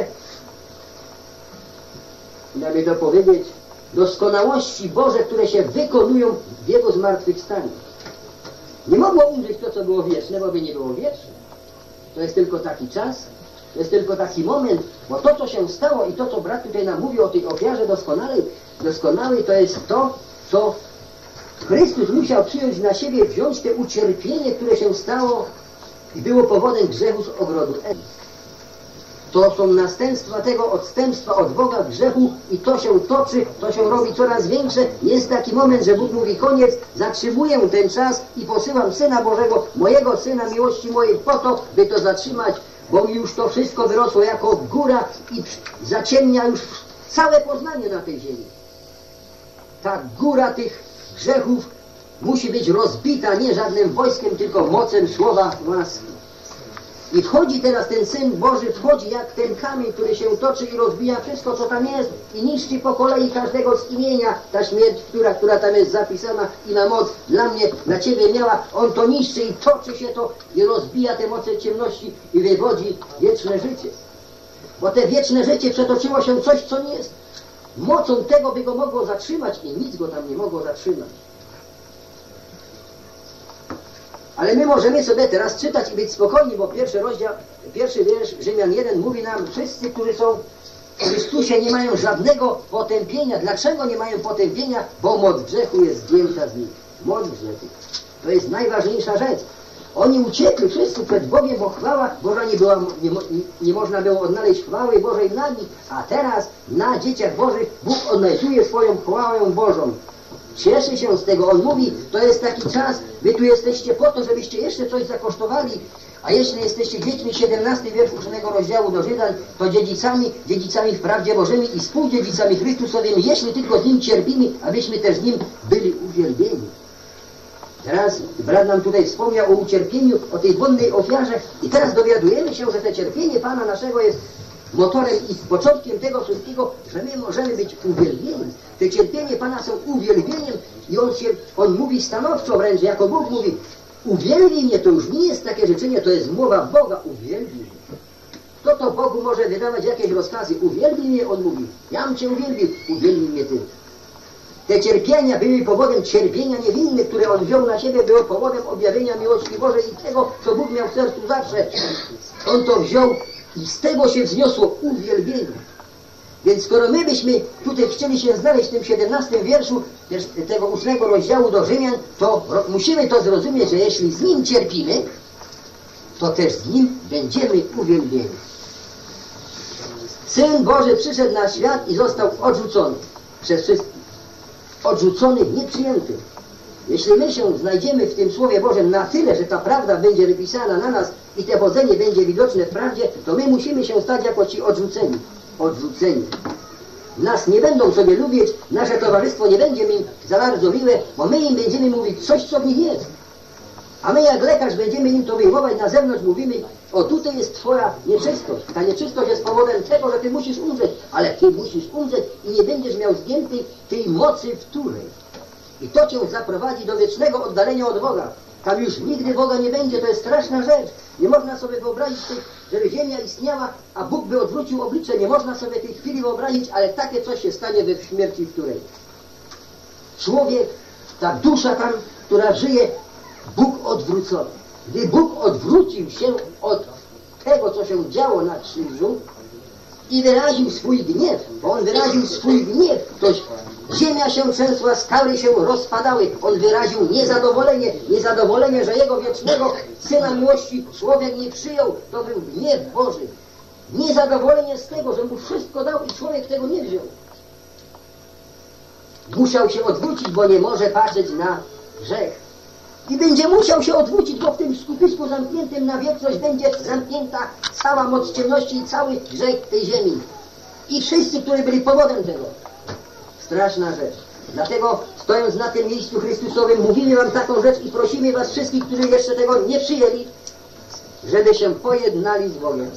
jakby to powiedzieć, doskonałości Boże, które się wykonują w Jego zmartwychwstaniu. Nie mogło umrzeć to, co było wieczne, bo by nie było wieczne. To jest tylko taki czas, to jest tylko taki moment, bo to, co się stało i to, co brat tutaj nam mówi o tej ofiarze doskonałej, to jest to, co Chrystus musiał przyjąć na siebie, wziąć te ucierpienie, które się stało i było powodem grzechu z ogrodu Eden. To są następstwa tego odstępstwa od Boga, grzechu, i to się toczy, to się robi coraz większe. Jest taki moment, że Bóg mówi: koniec, zatrzymuję ten czas i posyłam Syna Bożego, mojego Syna miłości mojej, po to, by to zatrzymać, bo mi już to wszystko wyrosło jako góra i zaciemnia już całe poznanie na tej ziemi. Ta góra tych grzechów musi być rozbita nie żadnym wojskiem, tylko mocą słowa łaski. I wchodzi teraz ten Syn Boży, wchodzi jak ten kamień, który się toczy i rozbija wszystko, co tam jest, i niszczy po kolei każdego z imienia. Ta śmierć, która tam jest zapisana i ma moc dla mnie, dla Ciebie miała, On to niszczy i toczy się to i rozbija te moce ciemności i wywodzi wieczne życie. Bo te wieczne życie przetoczyło się coś, co nie jest mocą tego, by go mogło zatrzymać, i nic go tam nie mogło zatrzymać. Ale my możemy sobie teraz czytać i być spokojni, bo pierwszy wiersz Rzymian 1 mówi nam: wszyscy, którzy są w Chrystusie, nie mają żadnego potępienia. Dlaczego nie mają potępienia? Bo moc grzechu jest zdjęta z nich. Mądrze ty. To jest najważniejsza rzecz. Oni uciekli wszyscy przed Bogiem, bo chwała Boża nie była, nie można było odnaleźć chwały Bożej w nami, a teraz na dzieciach Bożych Bóg odnajduje swoją chwałę Bożą. Cieszy się z tego. On mówi, to jest taki czas, wy tu jesteście po to, żebyście jeszcze coś zakosztowali, a jeśli jesteście dziećmi, 17 wiersz 8 rozdziału do Żydan, to dziedzicami w prawdzie Bożymi i współdziedzicami Chrystusowymi, jeśli tylko z Nim cierpimy, abyśmy też z Nim byli uwielbieni. Teraz brat nam tutaj wspomniał o ucierpieniu, o tej wonnej ofiarze i teraz dowiadujemy się, że to cierpienie Pana naszego jest motorem i początkiem tego wszystkiego, że my możemy być uwielbieni. Te cierpienie Pana są uwielbieniem i On mówi stanowczo wręcz, jako Bóg mówi, uwielbij mnie, to już nie jest takie życzenie, to jest mowa Boga, uwielbij mnie. Kto to Bogu może wydawać jakieś rozkazy? Uwielbij mnie, On mówi, jam Cię uwielbił, uwielbij mnie Ty. Te cierpienia były powodem cierpienia niewinnych, które On wziął na siebie, było powodem objawienia miłości Bożej i tego, co Bóg miał w sercu zawsze. On to wziął i z tego się wzniosło uwielbienie. Więc skoro my byśmy tutaj chcieli się znaleźć w tym 17 wierszu tego 8 rozdziału do Rzymian, to musimy to zrozumieć, że jeśli z Nim cierpimy, to też z Nim będziemy uwielbieni. Syn Boży przyszedł na świat i został odrzucony przez wszystkich. Odrzucony, nieprzyjęty. Jeśli my się znajdziemy w tym Słowie Bożym na tyle, że ta prawda będzie wypisana na nas i te chodzenie będzie widoczne w prawdzie, to my musimy się stać jako ci odrzuceni. Odrzuceni. Nas nie będą sobie lubić, nasze towarzystwo nie będzie im za bardzo miłe, bo my im będziemy mówić coś, co w nich jest. A my jak lekarz będziemy im to wyjmować na zewnątrz, mówimy, o tutaj jest twoja nieczystość. Ta nieczystość jest powodem tego, że ty musisz umrzeć, ale ty musisz umrzeć i nie będziesz miał zdjętej tej mocy wtórej. I to cię zaprowadzi do wiecznego oddalenia od Boga. Tam już nigdy Boga nie będzie, to jest straszna rzecz. Nie można sobie wyobrazić, żeby ziemia istniała, a Bóg by odwrócił oblicze. Nie można sobie tej chwili wyobrazić, ale takie coś się stanie we śmierci wtórej. Człowiek, ta dusza tam, która żyje, Bóg odwrócony. Gdy Bóg odwrócił się od tego, co się działo na krzyżu i wyraził swój gniew, bo On wyraził swój gniew, to ziemia się trzęsła, skały się rozpadały. On wyraził niezadowolenie, że Jego wiecznego Syna miłości człowiek nie przyjął. To był gniew Boży. Niezadowolenie z tego, że Mu wszystko dał i człowiek tego nie wziął. Musiał się odwrócić, bo nie może patrzeć na grzech. I będzie musiał się odwrócić, bo w tym skupisku zamkniętym na wieczność będzie zamknięta cała moc ciemności i cały grzech tej ziemi. I wszyscy, którzy byli powodem tego. Straszna rzecz. Dlatego, stojąc na tym miejscu Chrystusowym, mówimy wam taką rzecz i prosimy was wszystkich, którzy jeszcze tego nie przyjęli, żeby się pojednali z Bogiem.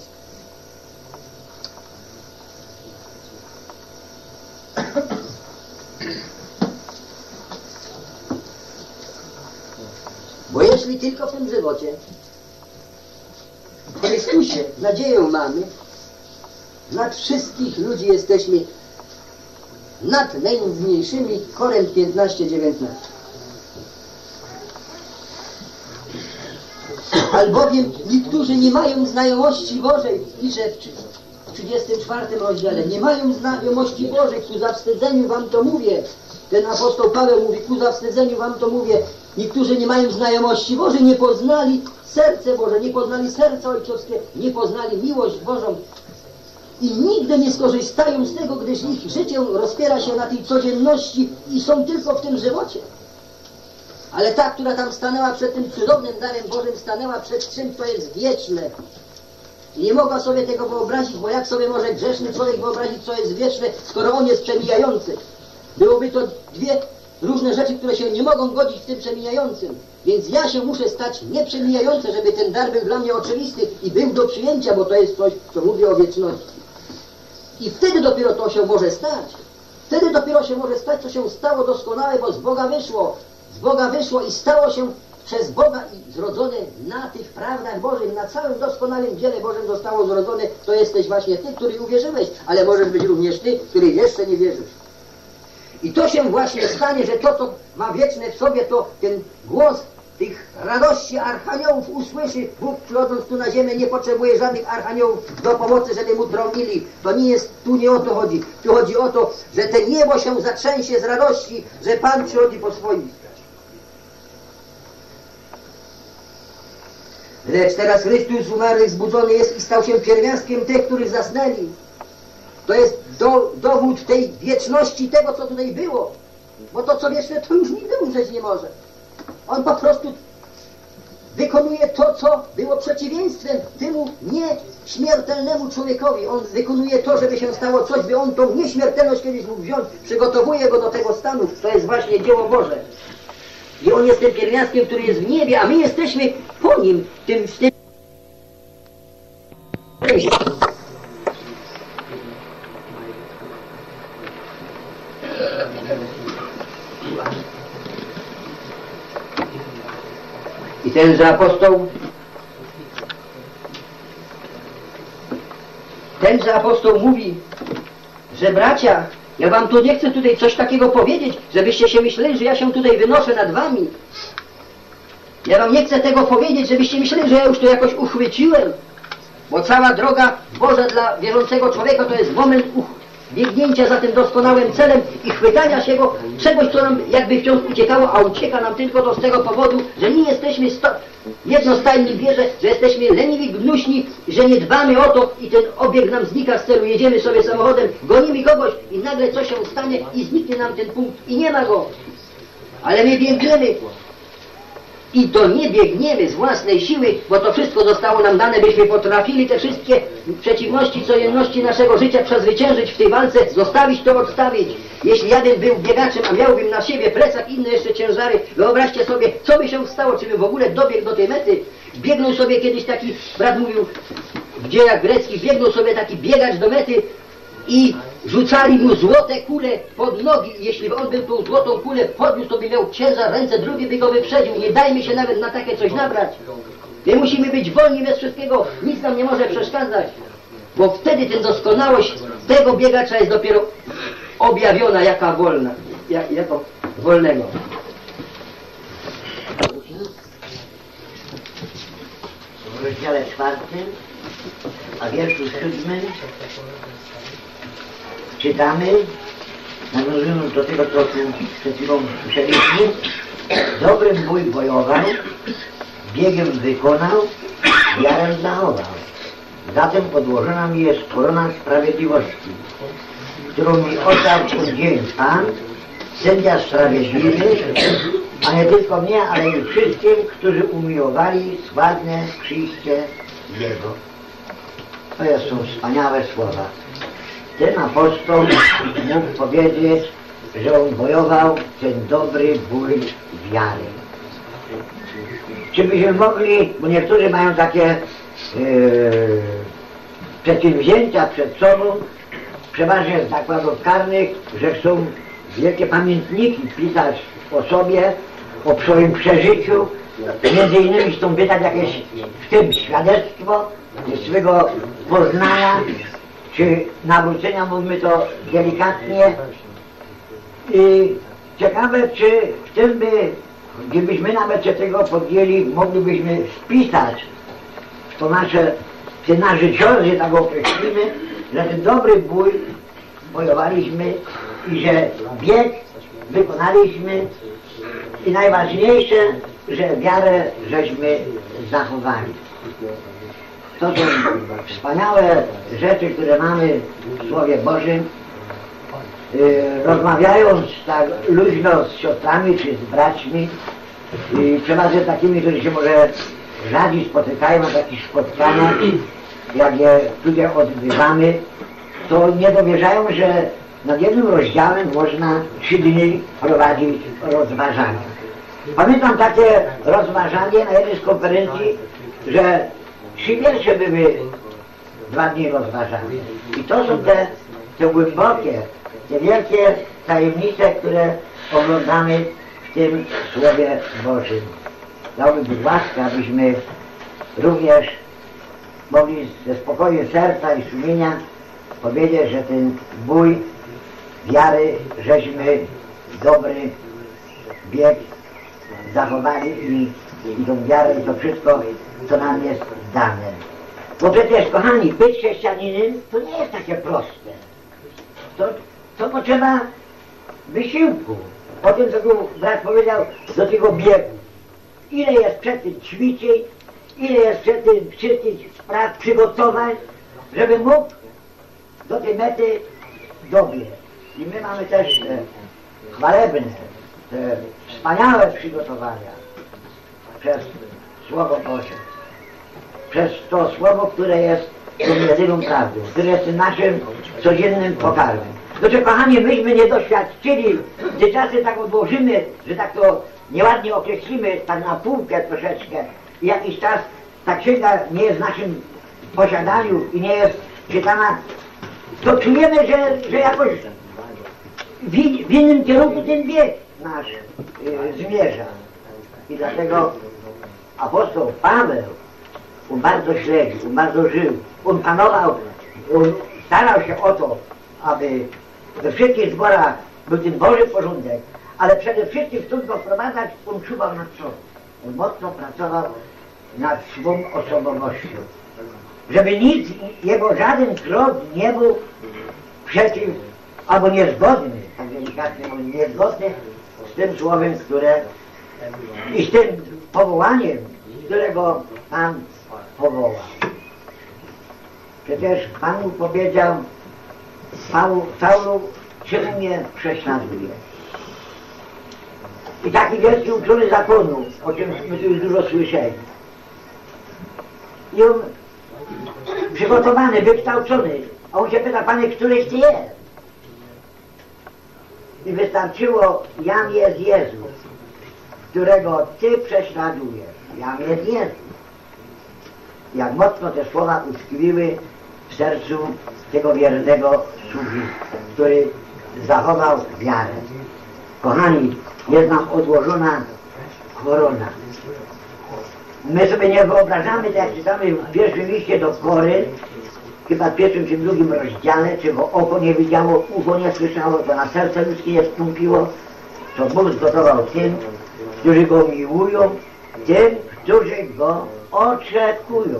Bo jeśli tylko w tym żywocie w Chrystusie nadzieję mamy, nad wszystkich ludzi jesteśmy nad najmniejszymi. Korent 15:19. Albowiem niektórzy nie mają znajomości Bożej, pisze w 34 rozdziale, nie mają znajomości Bożej, ku zawstydzeniu wam to mówię. Ten apostoł Paweł mówi, ku zawstydzeniu wam to mówię. Niektórzy nie mają znajomości Bożej, nie poznali serce Boże, nie poznali serca ojcowskie, nie poznali miłość Bożą. I nigdy nie skorzystają z tego, gdyż ich życie rozpiera się na tej codzienności i są tylko w tym żywocie. Ale ta, która tam stanęła przed tym cudownym darem Bożym, stanęła przed czymś, co jest wieczne. I nie mogła sobie tego wyobrazić, bo jak sobie może grzeszny człowiek wyobrazić, co jest wieczne, skoro on jest przemijający. Byłoby to dwie różne rzeczy, które się nie mogą godzić w tym przemijającym. Więc ja się muszę stać nieprzemijający, żeby ten dar był dla mnie oczywisty i był do przyjęcia, bo to jest coś, co mówi o wieczności. I wtedy dopiero to się może stać. Wtedy dopiero się może stać, co się stało doskonałe, bo z Boga wyszło. Z Boga wyszło i stało się przez Boga i zrodzone na tych prawdach Bożych, na całym doskonałym dziele Bożym zostało zrodzone. To jesteś właśnie ty, który uwierzyłeś, ale możesz być również ty, który jeszcze nie wierzysz. I to się właśnie stanie, że to, co ma wieczne w sobie, to ten głos tych radości archaniołów usłyszy. Bóg, przychodząc tu na ziemię, nie potrzebuje żadnych archaniołów do pomocy, żeby mu tronili. To nie jest, tu nie o to chodzi. Tu chodzi o to, że te niebo się zatrzęsie z radości, że Pan przychodzi po swoich. Lecz teraz Chrystus z umarłych zbudzony jest i stał się pierwiastkiem tych, których zasnęli. To jest dowód tej wieczności tego, co tutaj było. Bo to, co wieczne, to już nigdy umrzeć nie może. On po prostu wykonuje to, co było przeciwieństwem temu nieśmiertelnemu człowiekowi. On wykonuje to, żeby się stało coś, by on tą nieśmiertelność kiedyś mógł wziąć. Przygotowuje go do tego stanu. To jest właśnie dzieło Boże. I on jest tym pierwiastkiem, który jest w niebie, a my jesteśmy po nim, w tym... I tenże apostoł mówi, że bracia, ja wam tu nie chcę tutaj coś takiego powiedzieć, żebyście się myśleli, że ja się tutaj wynoszę nad wami. Ja wam nie chcę tego powiedzieć, żebyście myśleli, że ja już to jakoś uchwyciłem. Bo cała droga Boża dla wierzącego człowieka to jest moment biegnięcia za tym doskonałym celem i chwytania się go czegoś, co nam jakby wciąż uciekało, a ucieka nam tylko to z tego powodu, że nie jesteśmy jednostajni w wierze, że jesteśmy leniwi, gnuśni, że nie dbamy o to i ten obieg nam znika z celu. Jedziemy sobie samochodem, gonimy kogoś i nagle coś się stanie i zniknie nam ten punkt i nie ma go. Ale my biegniemy. I to nie biegniemy z własnej siły, bo to wszystko zostało nam dane, byśmy potrafili te wszystkie przeciwności, codzienności naszego życia przezwyciężyć w tej walce, zostawić to, odstawić. Jeśli ja bym był biegaczem, a miałbym na siebie plecak, inne jeszcze ciężary, wyobraźcie sobie, co by się stało, czy by w ogóle dobiegł do tej mety. Biegnął sobie kiedyś taki, brat mówił w dziejach greckich, biegnął sobie taki biegacz do mety i rzucali mu złote kule pod nogi. Jeśli on by tą złotą kulę podniósł, to by miał ciężar ręce, drugi by go wyprzedził. Nie dajmy się nawet na takie coś nabrać. My musimy być wolni bez wszystkiego. Nic nam nie może przeszkadzać. Bo wtedy ten doskonałość tego biegacza jest dopiero objawiona jako wolnego. W rozdziale 4, a wierszu 7 czytamy, nawiązując do tego, co przed chwilą słyszeliśmy, dobry bój bojował, biegiem wykonał, wiarę zachował. Zatem podłożona mi jest korona sprawiedliwości, którą mi oddał udzielił Pan, sędzia sprawiedliwy, a nie tylko mnie, ale i wszystkim, którzy umiłowali sławne przyjście Jego. To są wspaniałe słowa. Ten apostoł mógł powiedzieć, że on bojował ten dobry bój wiary. Czy byśmy mogli, bo niektórzy mają takie przedsięwzięcia przed sobą, przeważnie z zakładów karnych, że chcą wielkie pamiętniki pisać o sobie, o swoim przeżyciu, między innymi chcą wydać jakieś w tym świadectwo ze swego poznania, czy nawrócenia, mówimy to delikatnie. I ciekawe, czy w tym gdybyśmy nawet się tego podjęli, moglibyśmy spisać w to te nasze życiorysy, tak określimy, że ten dobry bój bojowaliśmy i że bieg wykonaliśmy i najważniejsze, że wiarę żeśmy zachowali. To są wspaniałe rzeczy, które mamy w Słowie Bożym. Rozmawiając tak luźno z siostrami czy z braćmi, przeważnie takimi, którzy się może rzadziej spotykają na takich spotkaniach, jak je tutaj odbywamy, to nie dowierzają, że nad jednym rozdziałem można 3 dni prowadzić rozważania. Pamiętam takie rozważanie na jednej z konferencji, że 3 wiersze były 2 dni rozważane. I to są te głębokie, te wielkie tajemnice, które oglądamy w tym Słowie Bożym. Dałbym Bóg łaskę, abyśmy również mogli ze spokojem serca i sumienia powiedzieć, że ten bój wiary, żeśmy dobry bieg zachowali i tą wiarę i to wszystko, co nam jest dane. Bo przecież, kochani, być chrześcijaninem to nie jest takie proste. To potrzeba wysiłku. O tym, co brat powiedział, do tego biegu. Ile jest przed tym ćwiczeń, ile jeszcze tych wszystkich spraw przygotowań, żeby mógł do tej mety dobiec. I my mamy też te chwalebne, te wspaniałe przygotowania przez Słowo Boże. Przez to Słowo, które jest tą jedyną prawdą, które jest naszym codziennym pokarmem. Znaczy, kochani, myśmy nie doświadczyli, gdy czasy tak odłożymy, że tak to nieładnie określimy, tak na półkę troszeczkę, i jakiś czas ta księga nie jest w naszym posiadaniu i nie jest czytana, to czujemy, że jakoś w innym kierunku ten bieg nasz zmierza. I dlatego apostoł Paweł, on bardzo śledził, on bardzo żył, on panował, on starał się o to, aby we wszystkich zborach był ten Boży porządek, ale przede wszystkim chcąc go wprowadzać, on czuwał nad sobą. On mocno pracował nad swą osobowością. Żeby nic, jego żaden krok nie był przeciw, albo niezgodny, tak delikatnie mówiąc, niezgodny z tym słowem, które i z tym powołaniem, którego Pan powołał. Przecież Pan mu powiedział, Saulu, czemu mnie prześladuje? I taki wielki uczony zakonu, o czym my tu już dużo słyszeli. I on przygotowany, wykształcony, a on się pyta, Panie, któryś Ty jest? I wystarczyło, jam jest Jezus, którego Ty prześladujesz. Jam jest Jezus. Jak mocno te słowa utkwiły w sercu tego wiernego sługi, który zachował wiarę. Kochani, jest nam odłożona korona. My sobie nie wyobrażamy, tak jak czytamy w pierwszym liście do Kory, chyba w pierwszym czy drugim rozdziale, czego oko nie widziało, ucho nie słyszało, to na serce ludzkie nie wstąpiło, co Bóg zgotował tym, którzy Go miłują, tym, którzy Go oczekują.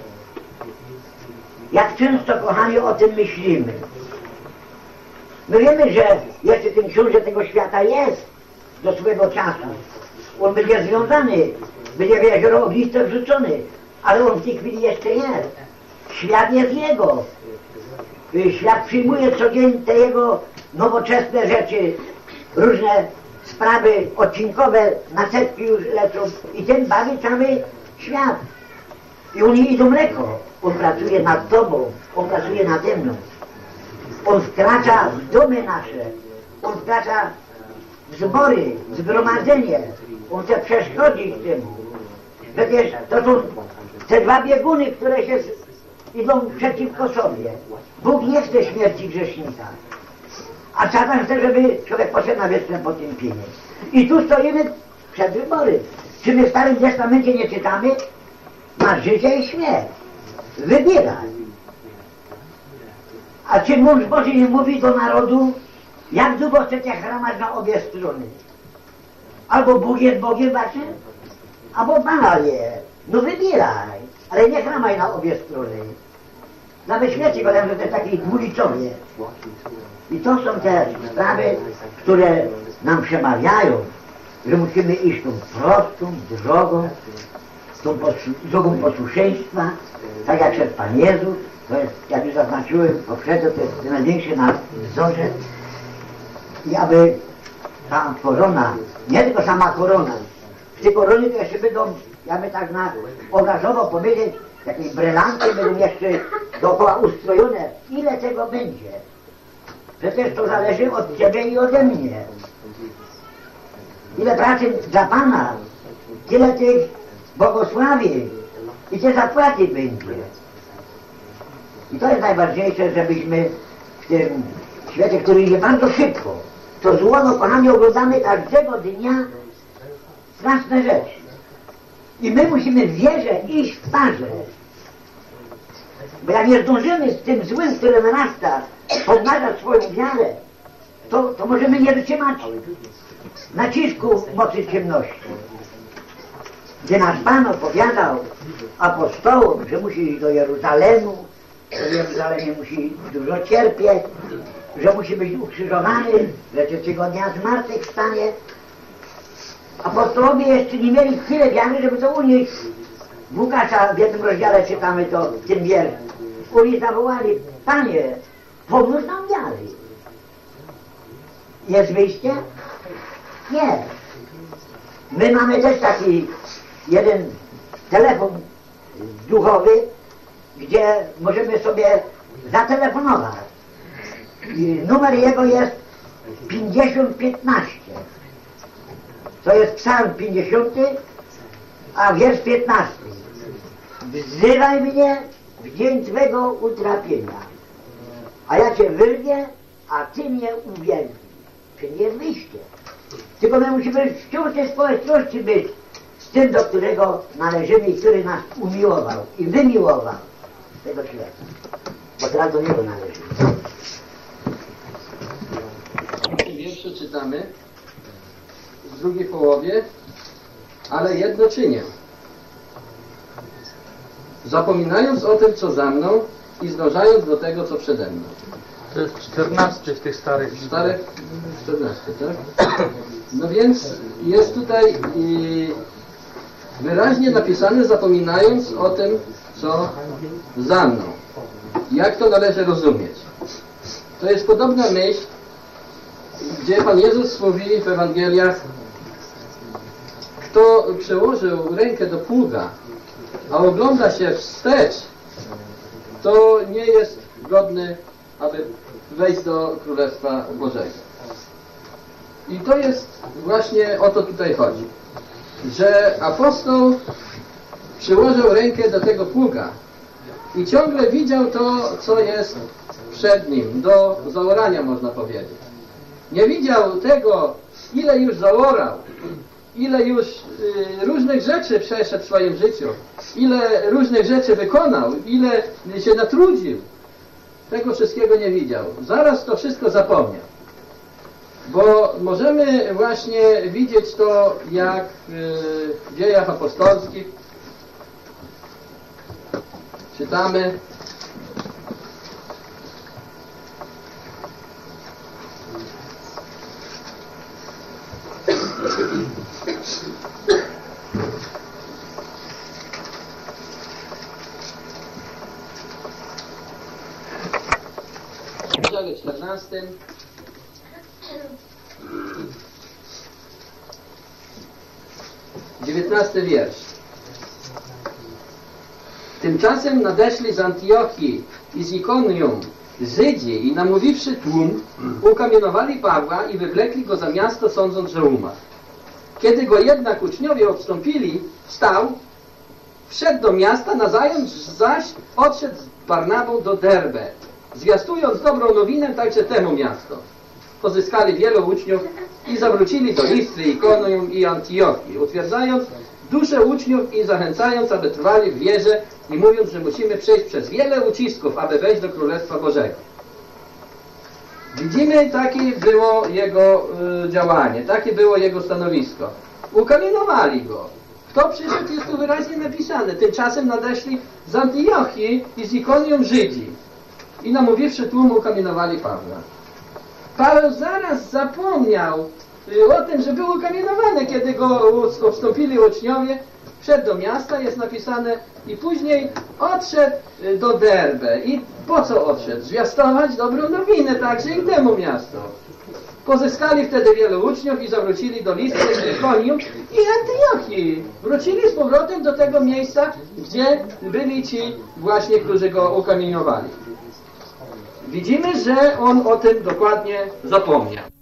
Jak często, kochani, o tym myślimy. My wiemy, że jeszcze ten książę tego świata jest do swego czasu. On będzie związany, będzie w jezioro ogniste wrzucony, ale on w tej chwili jeszcze jest. Świat jest jego. Świat przyjmuje codziennie te jego nowoczesne rzeczy, różne sprawy odcinkowe, na setki już lecą i tym bawi cały świat. I oni idą mleko. On pracuje nad tobą, on pracuje nade mną. On wkracza w domy nasze, on wkracza w zbory, w zgromadzenie. On chce przeszkodzić temu. Przecież to są te dwa bieguny, które się idą przeciwko sobie. Bóg nie chce śmierci grzesznika. A szatan chce, żeby człowiek poszedł na wieczne potępienie. I tu stoimy przed wyborem. Czy my w Starym Testamencie nie czytamy? Masz życie i śmierć. Wybieraj. A czy mąż Boży nie mówi do narodu, jak długo chcecie chramać na obie strony? Albo Bóg jest Bogiem waszym, albo Baal jest. No wybieraj, ale nie chramaj na obie strony. Nawet śmieci go tam, że to jest taki dwulicowie. I to są te sprawy, które nam przemawiają, że musimy iść tą prostą drogą, tą drogą posłuszeństwa, tak jak szedł Pan Jezus. To jest, jak już zaznaczyłem poprzednio, to jest największy nasz wzorzec. I aby ta korona, nie tylko sama korona, w tej koronie to jeszcze będą, jakby tak na obrazowo powiedzieć, jakieś brylanty będą jeszcze dookoła ustrojone. Ile tego będzie? Przecież to zależy od Ciebie i ode mnie. Ile pracy dla Pana, tyle tych błogosławień i te zapłaty będzie. I to jest najważniejsze, żebyśmy w tym świecie, który idzie bardzo szybko, to zło, no kochani, oglądamy każdego dnia straszne rzeczy. I my musimy w wierze iść w parze. Bo jak nie zdążymy z tym złym, który narasta, pomnażać swoją wiarę, to możemy nie wytrzymać nacisku mocy ciemności. Gdy nasz Pan opowiadał apostołom, że musi iść do Jeruzalemu, że w Jeruzalemie musi dużo cierpieć, że musi być ukrzyżowany, że trzeciego dnia zmartwychwstanie. Apostołowie jeszcze nie mieli chwilę wiary, żeby to unieść. w Łukasza w jednym rozdziale czytamy to, w tym wierszu. Oni zawołali, Panie, pomóż nam wiary. Jest wyjście? Nie. My mamy też taki jeden telefon duchowy, gdzie możemy sobie zatelefonować. I numer jego jest 5015. To jest psalm 50, a wiersz 15. Wzywaj mnie w dzień Twego utrapienia, a ja Cię wyrwię, a Ty mnie uwielbisz. Czyli jest wyjście. Tylko my musimy wciąż tej społeczności być z tym, do którego należymy i który nas umiłował i wymiłował tego świata. Bo teraz do niego należymy. W tym wierszu czytamy w drugiej połowie, ale jedno czynię. Zapominając o tym, co za mną i zdążając do tego, co przede mną. To jest 14 w tych starych. Starych 14, tak? No więc jest tutaj wyraźnie napisane, zapominając o tym, co za mną. Jak to należy rozumieć? To jest podobna myśl, gdzie Pan Jezus mówi w Ewangeliach, kto przełożył rękę do pługa, a ogląda się wstecz, to nie jest godny, aby wejść do Królestwa Bożego. I to jest właśnie o to tutaj chodzi, że apostoł przyłożył rękę do tego pługa i ciągle widział to, co jest przed nim, do zaorania można powiedzieć. Nie widział tego, ile już zaorał, ile już różnych rzeczy przeszedł w swoim życiu, ile różnych rzeczy wykonał, ile się natrudził. Tego wszystkiego nie widział. Zaraz to wszystko zapomniał. Bo możemy właśnie widzieć to, jak w Dziejach Apostolskich czytamy, w rozdziale 14 19 wiersz. Tymczasem nadeszli z Antiochii i z Ikonium Żydzi i namówiwszy tłum, ukamienowali Pawła i wywlekli go za miasto, sądząc, że umarł. Kiedy go jednak uczniowie odstąpili, wstał, wszedł do miasta, nazajutrz zaś odszedł z Barnabą do Derbe, zwiastując dobrą nowinę także temu miasto. Pozyskali wielu uczniów i zawrócili do Listry, Ikonium i Antiochii, utwierdzając duszę uczniów i zachęcając, aby trwali w wierze i mówiąc, że musimy przejść przez wiele ucisków, aby wejść do Królestwa Bożego. Widzimy, takie było jego działanie, takie było jego stanowisko. Ukamienowali go. Kto przyszedł, jest tu wyraźnie napisane. Tymczasem nadeszli z Antiochii i z Ikonium Żydzi i namówiwszy tłum, ukamienowali Pawła. Paweł zaraz zapomniał o tym, że był ukamienowany, kiedy go odstąpili uczniowie, wszedł do miasta, jest napisane, i później odszedł do Derbe. I po co odszedł? Zwiastować dobrą nowinę także i temu miastu. Pozyskali wtedy wielu uczniów i zawrócili do Listry, Ikonium i Antiochii. Wrócili z powrotem do tego miejsca, gdzie byli ci właśnie, którzy go ukamieniowali. Widzimy, że on o tym dokładnie zapomniał.